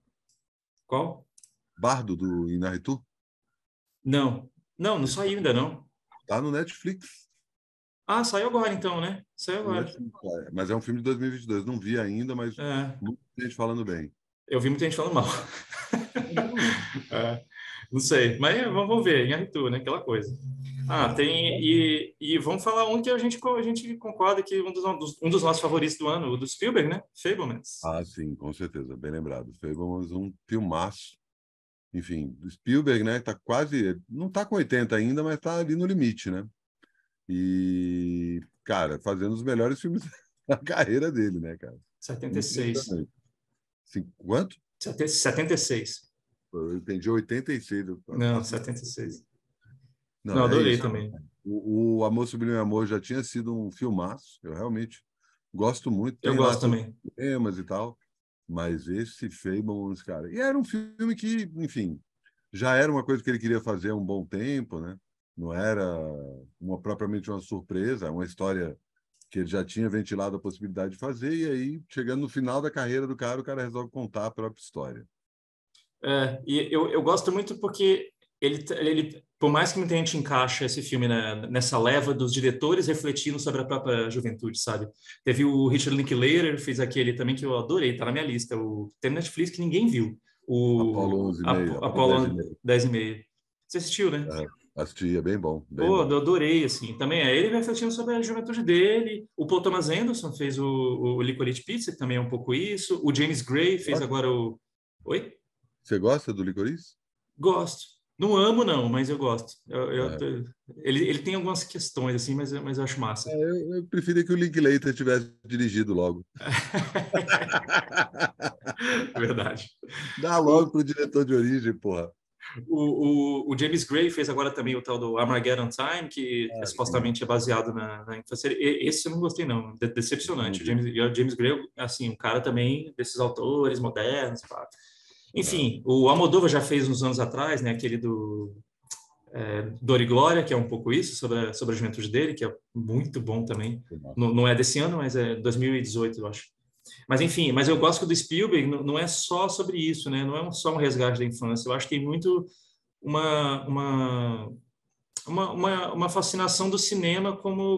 qual? Bardo do Inarritu? Não, não saiu ainda não. Tá no Netflix. Ah, saiu agora então, né? Saiu No agora. Netflix, mas é um filme de 2022. Não vi ainda, mas É. muita gente falando bem. Eu vi muita gente falando mal. Não. É, não sei, mas vamos ver, em Arthur, né? Aquela coisa. Ah, tem. E vamos falar um que a gente concorda que um dos nossos favoritos do ano, o do Spielberg, né? Fablemans. Ah, sim, com certeza. Bem lembrado. Foi um filmaço. Enfim, do Spielberg, né? Tá quase. Não tá com 80 ainda, mas tá ali no limite, né? E, cara, fazendo os melhores filmes da carreira dele, né, cara? 76. Impressionante. Quanto? 76. Eu entendi 86. Não, 76. Não, Não, é adorei isso. também. O Amor Sublime Amor já tinha sido um filmaço. Eu realmente gosto muito. Eu Tem lá gosto seus também. temas e tal. Mas esse Fablemans, cara. E era um filme que, enfim, já era uma coisa que ele queria fazer há um bom tempo, né? Não era propriamente uma surpresa, uma história que ele já tinha ventilado a possibilidade de fazer, e aí, chegando no final da carreira do cara, o cara resolve contar a própria história. E eu gosto muito porque por mais que muita gente encaixa esse filme nessa leva dos diretores refletindo sobre a própria juventude, sabe? Teve o Richard Linklater, fez aquele também que eu adorei, tá na minha lista, tem no Netflix que ninguém viu, Apolo o 11,5, Apolo 10 e Apollo meio. 10 e meio. Você assistiu, né? Assisti, é bem bom, bem Pô, bom. eu adorei, assim. Também ele refletindo sobre a juventude dele. O Paul Thomas Anderson fez o Licorice Pizza, que também é um pouco isso. O James Gray fez agora o... Oi? Você gosta do Licorice? Gosto. Não amo, não, mas eu gosto. É. Ele tem algumas questões, assim, mas eu acho massa. Eu preferia que o Linklater tivesse dirigido logo. Verdade. Dá logo O, pro diretor de origem, porra. o James Gray fez agora também o tal do Armageddon Time, que Sim. supostamente é baseado na infância. Esse eu não gostei, não. Não Decepcionante. vi. O James Gray, assim, um cara também desses autores modernos. Pá. Ah, Enfim, o Almodóvar já fez uns anos atrás, né, aquele do Dor e Glória, que é um pouco isso, sobre a juventude dele, que é muito bom também. Não é desse ano, mas é 2018, eu acho. Mas, enfim, mas eu gosto que o do Spielberg não é só sobre isso, né? Não é só um resgate da infância. Eu acho que tem muito uma, uma, uma fascinação do cinema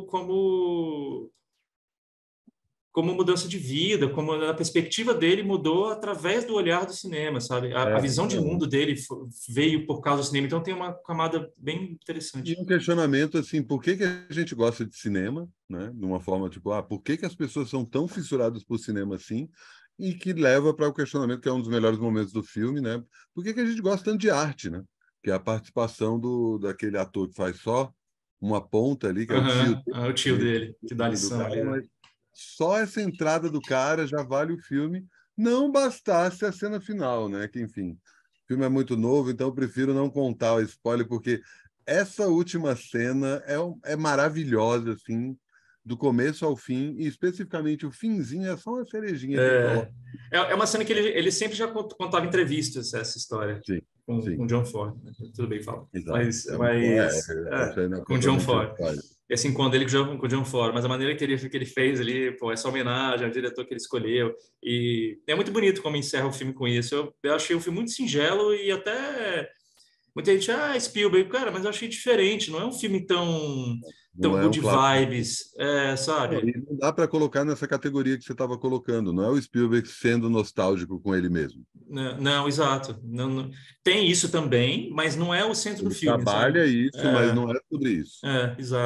como mudança de vida, como a perspectiva dele mudou através do olhar do cinema, sabe? A visão de mundo dele veio por causa do cinema, então tem uma camada bem e interessante. um questionamento assim, por que que a gente gosta de cinema, né? De uma forma tipo, por que que as pessoas são tão fissuradas por cinema assim? E que leva para o questionamento que é um dos melhores momentos do filme, né? Por que que a gente gosta tanto de arte, né? Que é a participação daquele ator que faz só uma ponta ali, que é o tio O tio dele, dele, que dá do lição ali, cara, né? mas só essa entrada do cara já vale o filme, não bastasse a cena final, né? Que, enfim, o filme é muito novo, então eu prefiro não contar o spoiler, porque essa última cena é maravilhosa, assim, do começo ao fim, e especificamente o finzinho é só uma cerejinha que ele coloca. É uma cena que ele sempre já contava em entrevistas, essa história, Sim, com sim, John Ford. Né? Tudo bem, fala. exato. Mas, Isso aí não é com John propriamente Ford. spoiler. Esse encontro dele com o John Ford, mas a maneira que ele fez ali, pô, essa homenagem ao diretor que ele escolheu. E é muito bonito como encerra o filme com isso. Eu achei o filme muito singelo e até muita gente, Spielberg, cara, mas eu achei diferente. Não é um filme Não tão é um good clássico. vibes, Não, sabe? e não dá para colocar nessa categoria que você estava colocando. Não é o Spielberg sendo nostálgico com ele mesmo. Não, exato. Tem isso também, mas não é o centro do Ele filme, sabe? trabalha isso, mas não é sobre isso. Exato.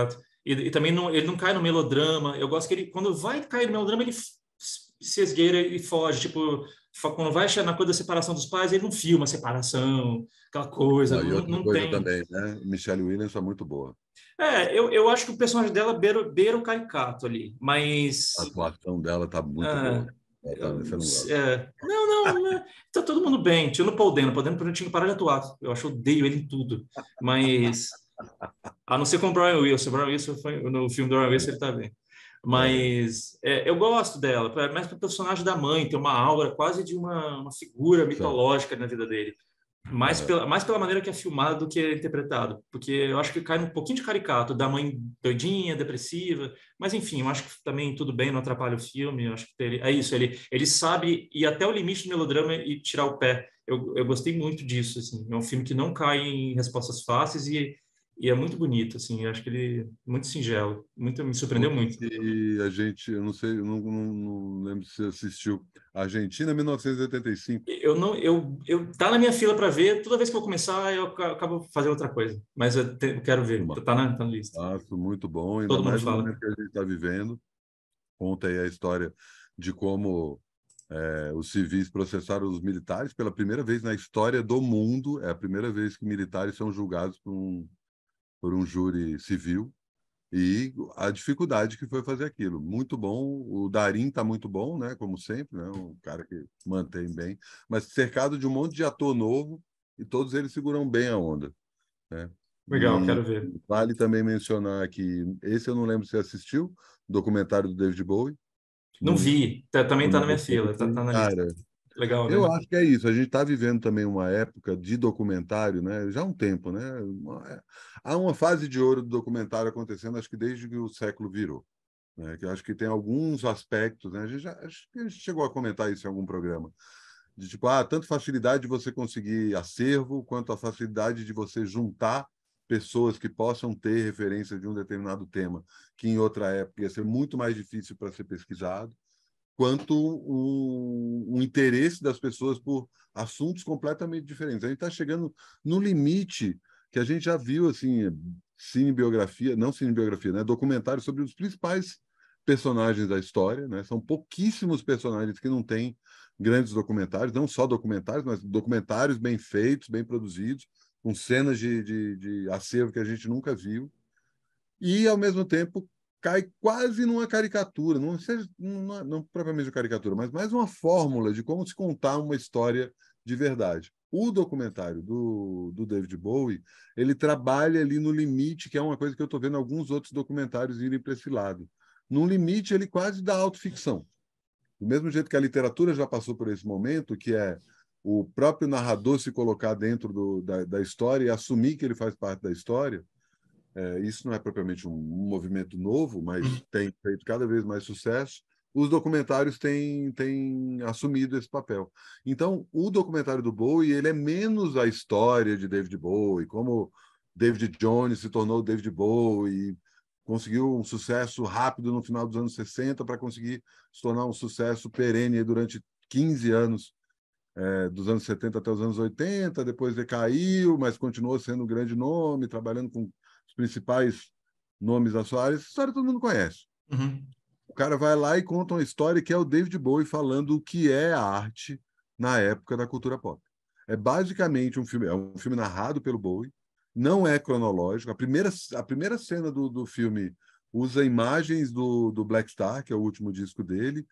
E também ele não cai no melodrama. Eu gosto que ele, quando vai cair no melodrama, ele se esgueira e foge. Tipo, quando vai chegar na coisa da separação dos pais, ele não filma a separação, aquela coisa. E Não, outra não coisa tem. também, né? Michelle Williams é muito boa. Eu acho que o personagem dela beira o caricato ali, A mas. atuação dela tá muito boa. ah, Você não gosta. não, tá todo mundo bem. Tinha o Paul Dano tinha que parar de atuar. Eu acho que eu odeio ele em tudo. Mas. A não ser com o Brian Wilson. O Brian Wilson foi, no filme do Brian Wilson ele tá bem. É, Mas eu gosto dela, mais para o personagem da mãe, tem uma aura quase de uma figura certo. mitológica na vida dele. Aham. Mais pela maneira que é filmado do que é interpretado. Porque eu acho que cai um pouquinho de caricato, da mãe doidinha, depressiva. Mas, enfim, eu acho que também tudo bem, não atrapalha o filme. Eu acho que é isso, ele sabe ir até o limite do melodrama e tirar o pé. Eu gostei muito disso. Assim. É um filme que não cai em respostas fáceis e é muito bonito. Assim. Eu acho que ele é muito singelo. Me surpreendeu Outro muito. que a gente, eu não sei, eu não lembro se você assistiu, Argentina 1985. Eu tá na minha fila para ver. Toda vez que eu começar, eu acabo fazendo outra coisa. Mas eu quero ver. Filmaço, Tá na lista. muito bom, ainda Todo mundo mais no fala. momento que a gente está vivendo. Conta aí a história de como os civis processaram os militares pela primeira vez na história do mundo. É a primeira vez que militares são julgados por um júri civil. E a dificuldade que foi fazer aquilo. Muito bom. O Darim está muito bom, né? Como sempre, né? Um cara que mantém bem, mas cercado de um monte de ator novo e todos eles seguram bem a onda, né? Legal, E quero ver. vale também mencionar que esse eu não lembro se você assistiu, o documentário do David Bowie. Não No, vi. Também tá no na minha fila. Tá na lista. Cara, Legal, eu né? acho que é isso. A gente está vivendo também uma época de documentário, né? Já há um tempo, né? Há uma fase de ouro do documentário acontecendo, acho que desde que o século virou, né? Que eu acho que tem alguns aspectos, né? Acho que a gente chegou a comentar isso em algum programa, de tipo, tanto facilidade de você conseguir acervo, quanto a facilidade de você juntar pessoas que possam ter referência de um determinado tema, que em outra época ia ser muito mais difícil para ser pesquisado, quanto um interesse das pessoas por assuntos completamente diferentes. A gente está chegando no limite que a gente já viu, assim, cinebiografia, não cinebiografia, né? Documentário sobre os principais personagens da história, né? São pouquíssimos personagens que não têm grandes documentários, não só documentários, mas documentários bem feitos, bem produzidos, com cenas de acervo que a gente nunca viu e, ao mesmo tempo, cai quase numa caricatura, não, seja, não propriamente uma caricatura, mas mais uma fórmula de como se contar uma história de verdade. O documentário do David Bowie, ele trabalha ali no limite, que é uma coisa que eu estou vendo alguns outros documentários irem para esse lado. No limite, ele quase dá autoficção. Do mesmo jeito que a literatura já passou por esse momento, que é o próprio narrador se colocar dentro da história e assumir que ele faz parte da história, isso não é propriamente um movimento novo, mas tem feito cada vez mais sucesso. Os documentários têm assumido esse papel. Então, o documentário do Bowie, ele é menos a história de David Bowie, como David Jones se tornou David Bowie, conseguiu um sucesso rápido no final dos anos 60 para conseguir se tornar um sucesso perene durante 15 anos, dos anos 70 até os anos 80, depois decaiu, mas continuou sendo um grande nome, trabalhando com os principais nomes da sua área. Essa história todo mundo conhece. Uhum. O cara vai lá e conta uma história que é o David Bowie falando o que é a arte na época da cultura pop. É basicamente é um filme narrado pelo Bowie, não é cronológico. A primeira cena do filme usa imagens do Black Star, que é o último disco dele,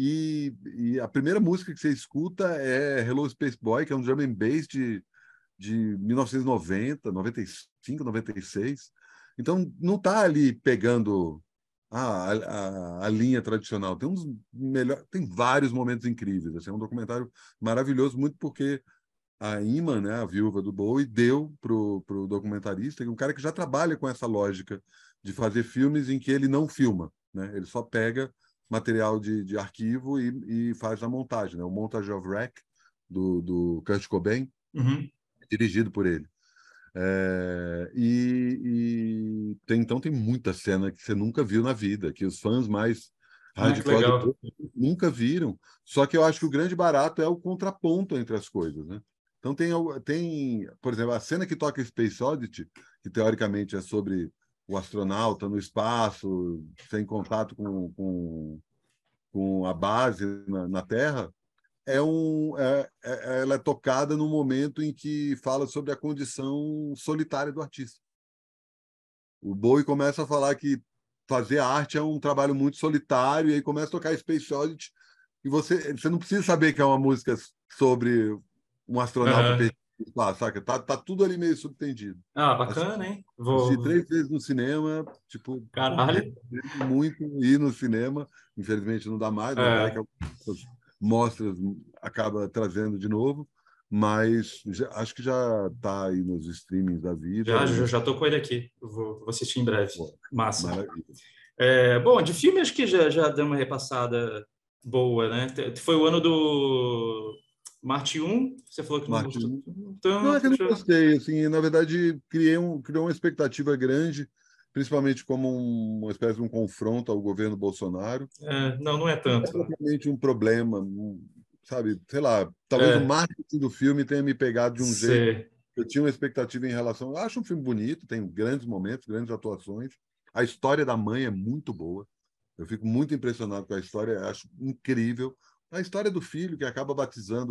e a primeira música que você escuta é Hello Space Boy, que é um drum and bass de 1990, 95, 96. Então, não está ali pegando a linha tradicional. Tem vários momentos incríveis. Assim, é um documentário maravilhoso, muito porque a Iman, né, a viúva do Bowie, deu pro documentarista, um cara que já trabalha com essa lógica de fazer filmes em que ele não filma, né? Ele só pega material de arquivo e faz a montagem, né? O Montage of Wreck, do Kurt Cobain, Uhum. dirigido por ele. Então tem muita cena que você nunca viu na vida, que os fãs mais Que hardcore do legal. Bowie nunca viram. Só que eu acho que o grande barato é o contraponto entre as coisas, né? Então por exemplo, a cena que toca Space Oddity, que teoricamente é sobre o astronauta no espaço, sem contato com a base na Terra, ela é tocada no momento em que fala sobre a condição solitária do artista. O Bowie começa a falar que fazer arte é um trabalho muito solitário, e aí começa a tocar Space Oddity, e você não precisa saber que é uma música sobre um astronauta perdido lá, saca? Tá tudo ali meio subtendido. Ah, bacana, hein? Assisti 3 vezes no cinema, tipo, Caralho. muito ir no cinema. Infelizmente não dá mais, mas vai que algumas mostras acaba trazendo de novo. Mas acho que já está aí nos streamings da vida. Já tô com ele aqui. Eu vou assistir em breve. Pô, Massa. maravilha. Bom, de filme acho que já deu uma repassada boa, né? Foi o ano do Marte 1, você falou que não Marte gostou 1. Não, é tanto. que eu não gostei. Assim, na verdade, criou uma expectativa grande, principalmente como uma espécie de um confronto ao governo Bolsonaro. Não é Não é tanto. propriamente um problema, sabe? Sei lá, talvez o É, marketing do filme tenha me pegado de um jeito. Sei. Eu tinha uma expectativa em relação. Eu acho um filme bonito, tem grandes momentos, grandes atuações. A história da mãe é muito boa. Eu fico muito impressionado com a história, acho incrível. A história do filho, que acaba batizando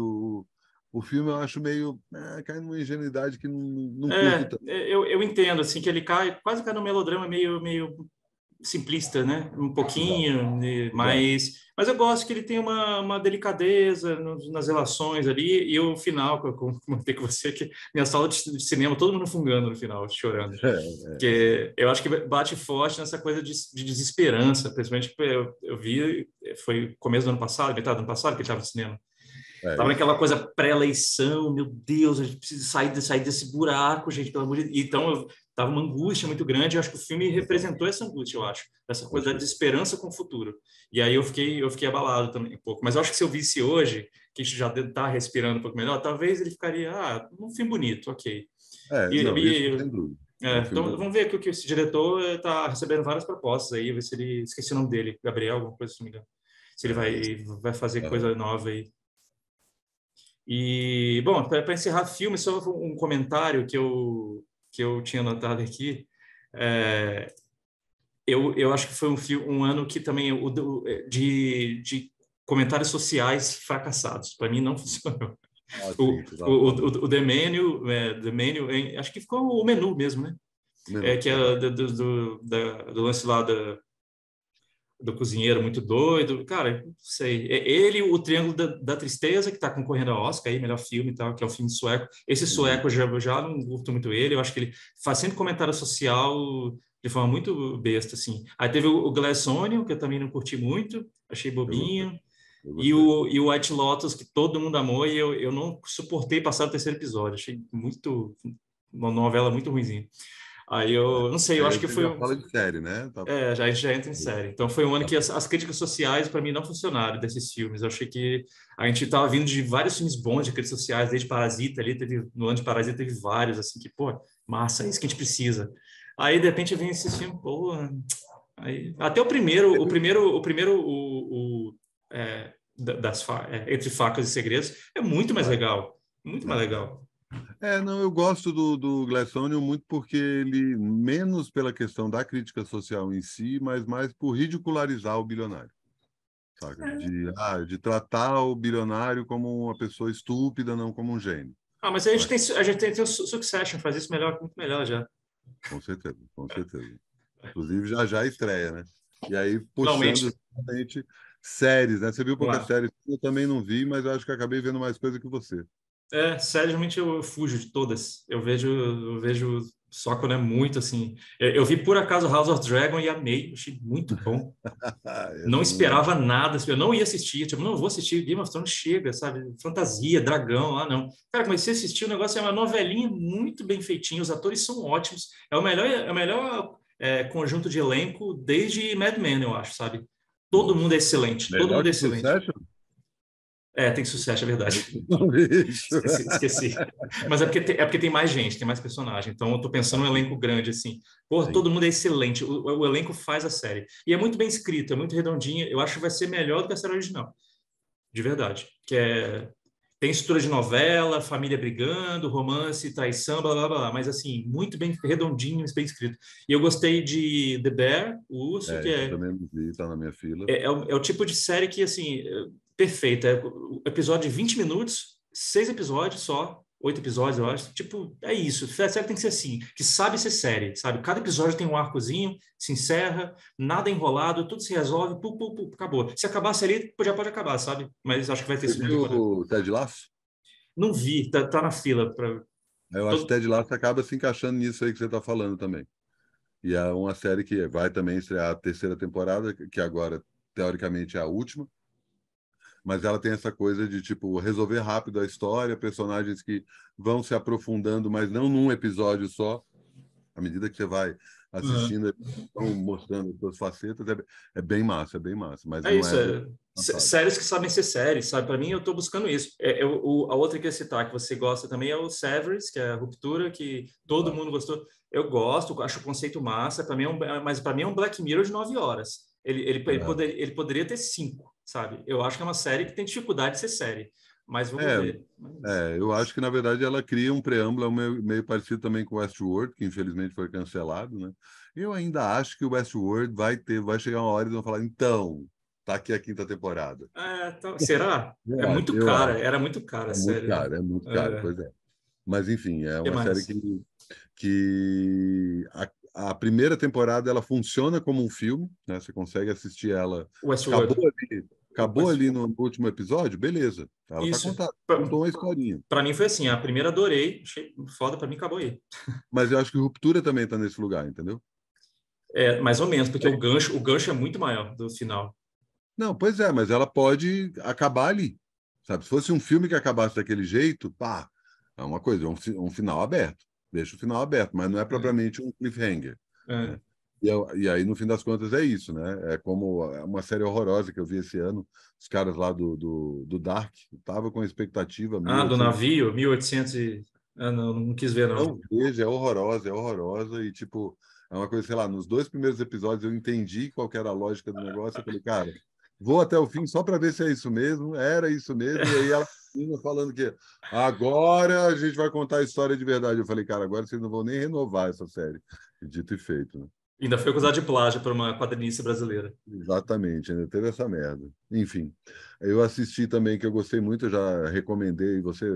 o filme, eu acho meio. Cai numa ingenuidade que não curto tanto. Eu entendo, assim, que ele quase cai no melodrama meio simplista, né? Um Exato, pouquinho, exato. mas eu gosto que ele tem uma delicadeza nas relações ali, e o final, que eu comentei com você, que minha sala de cinema, todo mundo fungando no final, chorando. Porque eu acho que bate forte nessa coisa de desesperança, principalmente que eu vi, foi começo do ano passado, metade do ano passado, que ele estava no cinema. Tava Isso. naquela coisa pré-eleição, meu Deus, a gente precisa sair desse buraco, gente, pelo amor de Deus. Então, tava uma angústia muito grande, eu acho que o filme representou essa angústia, eu acho, essa coisa da desesperança com o futuro. E aí eu fiquei abalado também um pouco. Mas eu acho que se eu visse hoje, que a gente já tá respirando um pouco melhor, talvez ele ficaria, um filme bonito, ok. Não, isso sem E, dúvida. É um filme então, bonito. vamos ver que esse diretor está recebendo várias propostas aí, ver se ele, esqueci o nome dele, Gabriel, alguma coisa, se não me engano. Se ele Isso. vai fazer Aham. coisa nova aí. E, bom, para encerrar filme, só um comentário que eu tinha notado aqui. É, eu acho que foi um ano que também de comentários sociais fracassados. Para mim, não funcionou. Sim, você estava falando. O The Menu, acho que ficou o menu mesmo, né? Menu. Que Aham. é do lance lá do cozinheiro muito doido. Cara, não sei. Ele, o Triângulo da Tristeza, que está concorrendo ao Oscar, aí, melhor filme e tal, que é um filme sueco. Esse Uhum. sueco eu já não curto muito ele. Eu acho que ele faz sempre comentário social de forma muito besta, assim. Aí teve o Glass Onion, que eu também não curti muito, achei Eu gostei. bobinho. Eu E gostei. o White Lotus, que todo mundo amou, e eu não suportei passar o terceiro episódio. Achei uma novela muito ruimzinha. Aí eu não sei, eu Aí acho que você foi. já fala de série, né? Tá. Já entra em série. Então foi um ano Tá. que as críticas sociais para mim não funcionaram desses filmes. Eu achei que a gente estava vindo de vários filmes bons de críticas sociais, desde Parasita ali, no ano de Parasita teve vários assim que, pô, massa, é isso que a gente precisa. Aí de repente vem esse filme, pô, aí, até Entre Facas e Segredos é muito mais legal, muito mais É. legal. Não, eu gosto do Glass Onion muito porque ele, menos pela questão da crítica social em si, mas mais por ridicularizar o bilionário, sabe? De tratar o bilionário como uma pessoa estúpida, não como um gênio. Mas a gente tem o Succession, faz isso melhor, muito melhor já. Com certeza, com certeza. Inclusive, já estreia, né? E aí, puxando Finalmente, exatamente séries, né? Você viu vamos poucas lá. séries? Eu também não vi, mas eu acho que acabei vendo mais coisa que você. Sério, realmente eu fujo de todas. Eu vejo só quando é muito assim. Eu vi por acaso House of Dragon e amei, achei muito bom. Não Essa eu não vi. esperava nada, eu não ia assistir, tipo, não vou assistir Game of Thrones, chega, sabe? Fantasia, dragão, lá não. Cara, comecei a assistir, o negócio é uma novelinha muito bem feitinha, os atores são ótimos, é o melhor conjunto de elenco desde Mad Men, eu acho, sabe? Todo Nossa. mundo é excelente, todo Melhor mundo é que excelente. Succession? Tem sucesso, é verdade. Esse eu não vi. Esqueci. Mas é porque tem mais gente, tem mais personagem. Então eu tô pensando num elenco grande, assim. Porra, Sim. todo mundo é excelente. O elenco faz a série. E é muito bem escrito, é muito redondinha. Eu acho que vai ser melhor do que a série original. De verdade. tem estrutura de novela, família brigando, romance, traição, blá, blá, blá, blá, mas assim, muito bem redondinho, bem escrito. E eu gostei de The Bear, o Urso, que Esse eu também não vi, tá na minha fila. é o tipo de série que, assim, perfeita. É o episódio de 20 minutos, 6 episódios só, 8 episódios, eu acho. Tipo, é isso. A série tem que ser assim, que sabe ser série, sabe? Cada episódio tem um arcozinho, se encerra, nada enrolado, tudo se resolve, pu, pu, pu, acabou. Se acabasse ali, já pode acabar, sabe? Mas acho que vai ter Você segunda viu temporada. o Ted Lasso? Não vi, tá na fila. Eu acho que Todo... Ted Lasso acaba se encaixando nisso aí que você está falando também. E é uma série que vai também estrear a terceira temporada, que agora, teoricamente, é a última. Mas ela tem essa coisa de, tipo, resolver rápido a história, personagens que vão se aprofundando, mas não num episódio só. À medida que você vai Uhum. assistindo, eles vão mostrando as suas facetas. É bem massa, é bem massa. Mas É não isso, é do é passado. séries que sabem ser séries, sabe? Para mim, eu tô buscando isso. A outra que eu ia citar, que você gosta também, é o Severance, que é a Ruptura, que todo Tá? mundo gostou. Eu gosto, acho o conceito massa, para mim mas para mim é um Black Mirror de 9 horas. Ele poderia ter 5, sabe? Eu acho que é uma série que tem dificuldade de ser série, mas vamos É, ver. eu acho que, na verdade, ela cria um preâmbulo meio parecido também com Westworld, que infelizmente foi cancelado, né? Eu ainda acho que o Westworld vai chegar uma hora e eles vão falar, então, tá aqui a quinta temporada. Será? É muito Eu cara, acho. era muito cara a É muito caro, série. pois é. Mas, enfim, é Que uma série mais? que a primeira temporada ela funciona como um filme, né? Você consegue assistir ela. Westworld. Acabou ali no último episódio, beleza. Ela tá Isso. contada, contou uma historinha. Para mim foi assim, a primeira adorei, achei foda, para mim acabou aí. Mas eu acho que Ruptura também está nesse lugar, entendeu? É, mais ou menos, porque o gancho é muito maior do final. Não, pois é, mas ela pode acabar ali. Sabe? Se fosse um filme que acabasse daquele jeito, pá, é uma coisa, um final aberto. Deixa o final aberto, mas não é É, propriamente um cliffhanger, é. né? E aí, no fim das contas, é isso, né? É como uma série horrorosa que eu vi esse ano, os caras lá do Dark, tava com a expectativa Do 1800. navio, 1800 não, não quis ver, não. Não vejo, é horrorosa, e tipo, é uma coisa, sei lá, nos dois primeiros episódios eu entendi qual que era a lógica do negócio, eu falei, cara, vou até o fim só para ver se é isso mesmo, era isso mesmo, e aí ela termina falando que agora a gente vai contar a história de verdade. Eu falei, cara, agora vocês não vão nem renovar essa série. Dito e feito, né? Ainda foi acusado de plágio por uma quadrinista brasileira. Exatamente, ainda teve essa merda. Enfim, eu assisti também, que eu gostei muito, eu já recomendei, você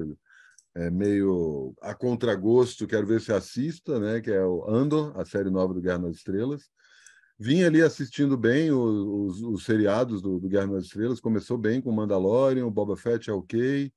meio a contragosto, quero ver se assista, né? Que é o Andor, a série nova do Guerra nas Estrelas. Vim ali assistindo bem os seriados do Guerra nas Estrelas. Começou bem com Mandalorian, o Boba Fett é ok.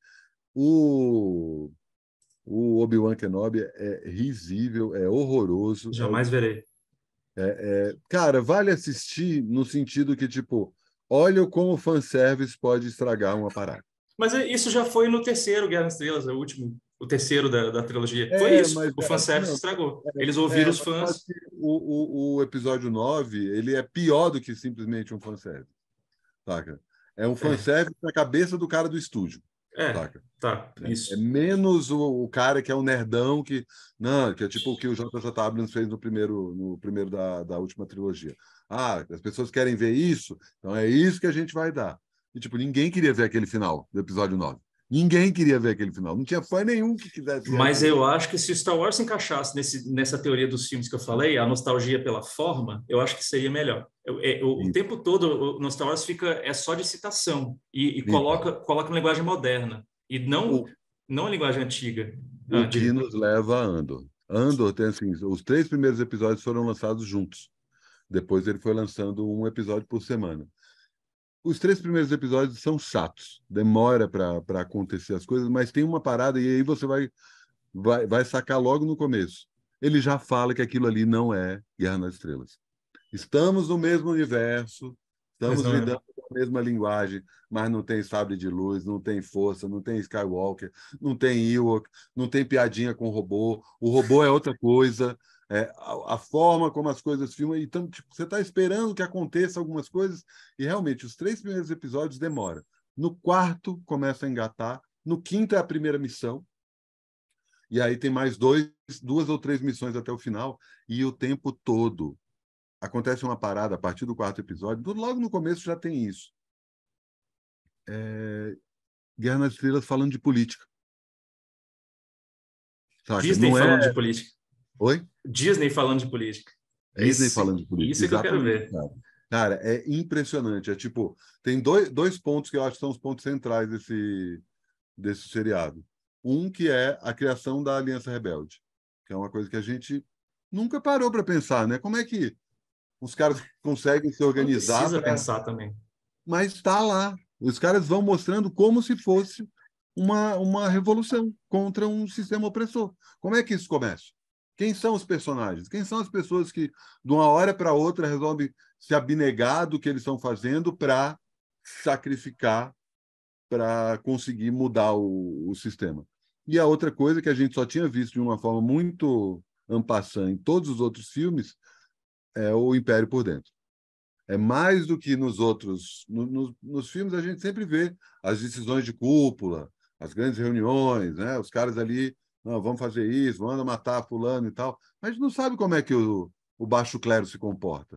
O, o Obi-Wan Kenobi é risível, é horroroso. Jamais verei. Cara, vale assistir no sentido que, tipo, olha como o fanservice pode estragar uma parada. Mas isso já foi no terceiro Guerra nas Estrelas, o terceiro da trilogia. Foi É, isso. mas O fanservice não, estragou. Eles ouviram os mas eu acho fãs. que o episódio 9 ele é pior do que simplesmente um fanservice, saca? É um É, fanservice na cabeça do cara do estúdio, saca? tá, É isso. menos o cara que é o nerdão que. Não, que é tipo o que o J.J. Abrams fez no primeiro da última trilogia. Ah, as pessoas querem ver isso, então é isso que a gente vai dar. E, tipo, ninguém queria ver aquele final do episódio 9. Ninguém queria ver aquele final. Não tinha fã nenhum que quisesse ver Mas aquilo. eu acho que se o Star Wars se encaixasse nessa teoria dos filmes que eu falei, a nostalgia pela forma, eu acho que seria melhor. O E, tempo todo no Star Wars é só de citação e então, coloca uma linguagem moderna e o, não a linguagem antiga. o que Diga. nos leva a Andor. Andor tem assim, os três primeiros episódios foram lançados juntos. Depois ele foi lançando um episódio por semana. Os três primeiros episódios são chatos, demora para acontecer as coisas, mas tem uma parada e aí você vai sacar logo no começo. Ele já fala que aquilo ali não é Guerra nas Estrelas. Estamos no mesmo universo, Mas estamos não é. lidando com a mesma linguagem, mas não tem sabre de luz, não tem força, não tem Skywalker, não tem Ewok, não tem piadinha com o robô é outra coisa, a forma como as coisas filmam, então tipo, você está esperando que aconteça algumas coisas, e realmente os três primeiros episódios demoram. No quarto começa a engatar, no quinto é a primeira missão, e aí tem mais duas ou três missões até o final, e o tempo todo acontece uma parada a partir do quarto episódio, logo no começo já tem isso. Guerra nas Estrelas falando de política, saca? Disney Não é... falando de política. Oi? Disney falando de política. Disney falando de política, Isso é que eu quero exatamente, ver. cara. Cara, é impressionante. É tipo, tem dois pontos que eu acho que são os pontos centrais desse seriado. Um que é a criação da Aliança Rebelde, que é uma coisa que a gente nunca parou para pensar, né? Como é que os caras conseguem se Não organizar precisa para... pensar também. Mas está lá. Os caras vão mostrando como se fosse uma revolução contra um sistema opressor. Como é que isso começa? Quem são os personagens? Quem são as pessoas que, de uma hora para outra, resolvem se abnegar do que eles estão fazendo para sacrificar, para conseguir mudar o sistema? E a outra coisa que a gente só tinha visto de uma forma muito en passant em todos os outros filmes é o Império por Dentro. É mais do que nos outros. Nos filmes a gente sempre vê as decisões de cúpula, as grandes reuniões, né? Os caras ali, não, vamos fazer isso, vamos matar fulano e tal. Mas a gente não sabe como é que o baixo clero se comporta.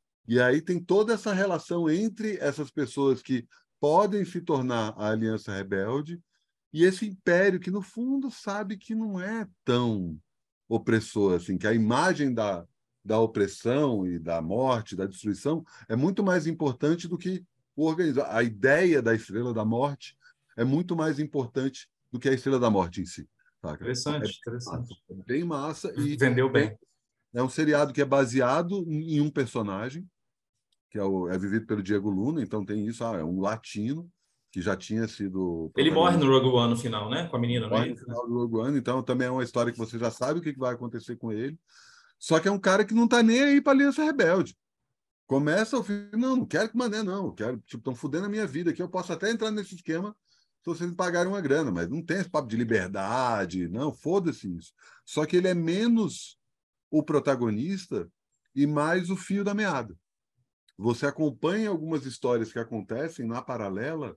E aí tem toda essa relação entre essas pessoas que podem se tornar a Aliança Rebelde e esse império que, no fundo, sabe que não é tão opressor, assim, que a imagem da opressão e da morte, da destruição, é muito mais importante do que o organizar. A ideia da Estrela da Morte é muito mais importante do que a Estrela da Morte em si. Saca? Interessante, interessante. É bem massa e Vendeu tem, bem. é um seriado que é baseado em um personagem, que é vivido pelo Diego Luna, então tem isso, é um latino que já tinha sido Ele morre no protagonista. Rogue One no final, né? Com a menina, não é Morre no isso? final do Rogue One, então também é uma história que você já sabe o que vai acontecer com ele. Só que é um cara que não tá nem aí para a Aliança Rebelde. Começa o filme, não quero que mandem, não. Quero, tipo, estão fudendo a minha vida aqui. Eu posso até entrar nesse esquema se vocês me pagarem uma grana, mas não tem esse papo de liberdade, não, foda-se isso. Só que ele é menos o protagonista e mais o fio da meada. Você acompanha algumas histórias que acontecem na paralela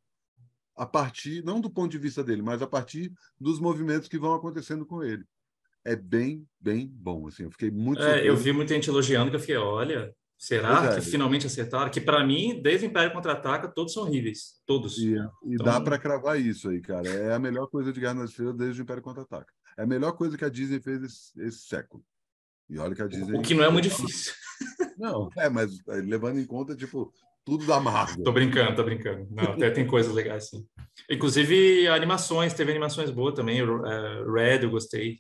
a partir, não do ponto de vista dele, mas a partir dos movimentos que vão acontecendo com ele. É bem, bem bom. Assim, eu fiquei muito Eu surpreso. vi muita gente elogiando que eu fiquei, olha, Pois será é, que finalmente acertaram? Que para mim, desde o Império Contra-Ataca, todos são horríveis. Todos. e dá para Então, cravar isso aí, cara. É a melhor coisa de Guerra nas Estrelas desde o Império Contra-Ataca. É a melhor coisa que a Disney fez esse século. E olha que a o Disney... que não é muito difícil. Não, mas levando em conta, tipo, tudo da Marvel. Tô brincando, tô brincando. Não, até tem coisas legais, sim. Inclusive, animações, teve animações boas também. Red, eu gostei,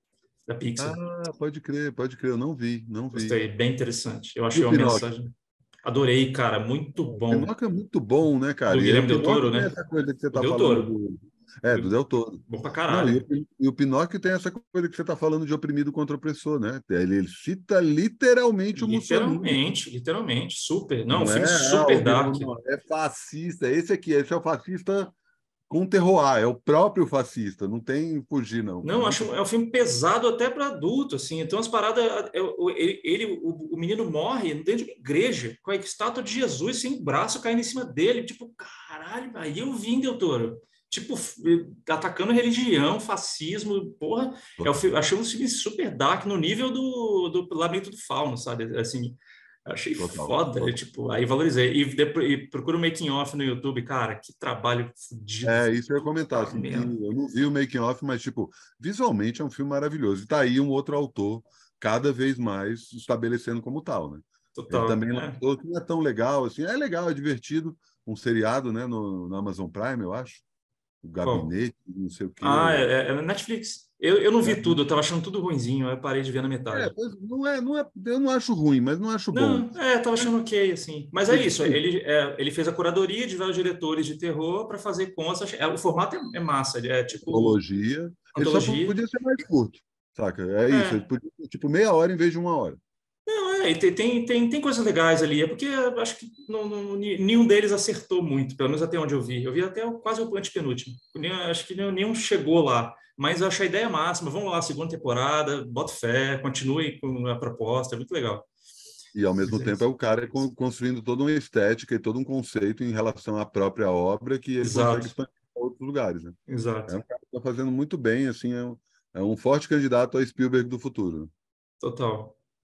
da Pixar. Ah, pode crer, pode crer. Eu não vi, não vi. Gostei, bem interessante. Eu E o achei uma Pinóquio? mensagem. Adorei, cara, muito O bom. Pinóquio é muito bom, né, Do cara? E aí o Guilherme Del Pinóquio Toro, tem né? essa coisa que você O está Del falando Toro. do... É, do Del Toro. Bom pra Não, caralho. e o Pinóquio tem essa coisa que você está falando de oprimido contra opressor, né? Ele cita literalmente o Mussolini. Literalmente, literalmente, super. Não, um Não filme é, super o vilão dark. não é fascista. Esse é o fascista com terroir, é o próprio fascista. Não tem fugir, não. É Não, muito acho bom. é um filme pesado até para adulto, assim. Então as paradas, o menino morre dentro de uma igreja com a estátua de Jesus sem braço caindo em cima dele, tipo, caralho, aí eu vim, Del Toro. Tipo, atacando religião, fascismo, porra. Total, Achei um filme super dark no nível do Labirinto do Fauno, sabe? Assim, achei total, foda, total. tipo, aí valorizei. E procura o making off no YouTube, cara, que trabalho fodido, É, isso eu ia comentar, puta assim, que merda. eu não vi o making of, mas, tipo, visualmente é um filme maravilhoso. E tá aí um outro autor cada vez mais estabelecendo como tal, né? Ele Total. também lançou, que não é tão legal, assim, é legal, é divertido, um seriado, né, no Amazon Prime, eu acho, o Qual? Gabinete, não sei o Ah, quê. é na Netflix. Eu não vi É, tudo, eu tava achando tudo ruinzinho, aí eu parei de ver na metade. pois não é, eu não acho ruim, mas não acho bom. Não, tava achando ok, assim. Mas é É isso, tipo ele fez a curadoria de vários diretores de terror para fazer contas. O formato é massa, ele é tipo antologia. Ele só antologia. podia ser mais curto, saca? É isso, ele É, podia ser, tipo, meia hora em vez de uma hora. não, e tem coisas legais ali. É porque eu acho que nenhum deles acertou muito, pelo menos até onde eu vi. Eu vi até quase o antepenúltimo. Acho que nenhum chegou lá. Mas eu achei a ideia máxima. Vamos lá, segunda temporada, bota fé, continue com a proposta, é muito legal. E, ao Mas mesmo é tempo, é isso. o cara construindo toda uma estética e todo um conceito em relação à própria obra que ele consegue Exato, expandir para outros lugares, né? exato, É um cara que está fazendo muito bem, assim, é um forte candidato a Spielberg do futuro. total.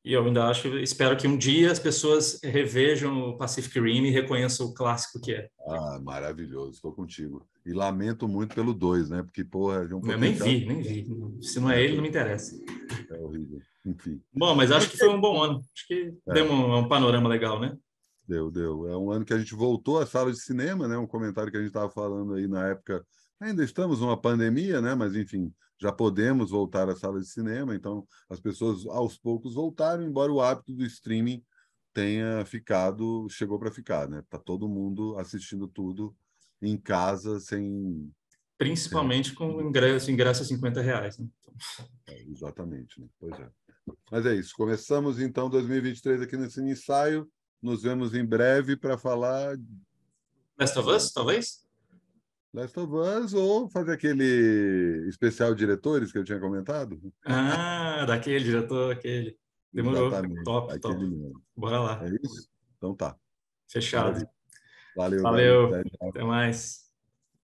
E eu ainda espero que um dia as pessoas revejam o Pacific Rim e reconheçam o clássico que é. Ah, maravilhoso, estou contigo. E lamento muito pelo 2, né? Porque, porra, de um Eu nem potencial. vi, nem vi. Se não é É, ele, não pois me interessa. é horrível. Enfim. Bom, mas Mas acho que foi um bom ano. Acho que deu é, um panorama legal, né? deu. É um ano que a gente voltou à sala de cinema, né? Um comentário que a gente estava falando aí na época. Ainda estamos numa pandemia, né? Mas, enfim, já podemos voltar à sala de cinema. Então, as pessoas aos poucos voltaram, embora o hábito do streaming tenha ficado, chegou para ficar, né? Tá todo mundo assistindo tudo em casa, sem... Principalmente com ingresso a R$ 50, né? Exatamente, né? Pois é. Mas é isso. Começamos então 2023 aqui nesse ensaio. Nos vemos em breve para falar Last of de Us, talvez? Last of Us ou fazer aquele especial diretores que eu tinha comentado. Ah, daquele diretor, aquele. Demorou. Exatamente, Top, aquele top. mesmo. Bora É lá. isso? Então tá. Fechado. Maravilha. Valeu, velho. Valeu. Até já. Até mais.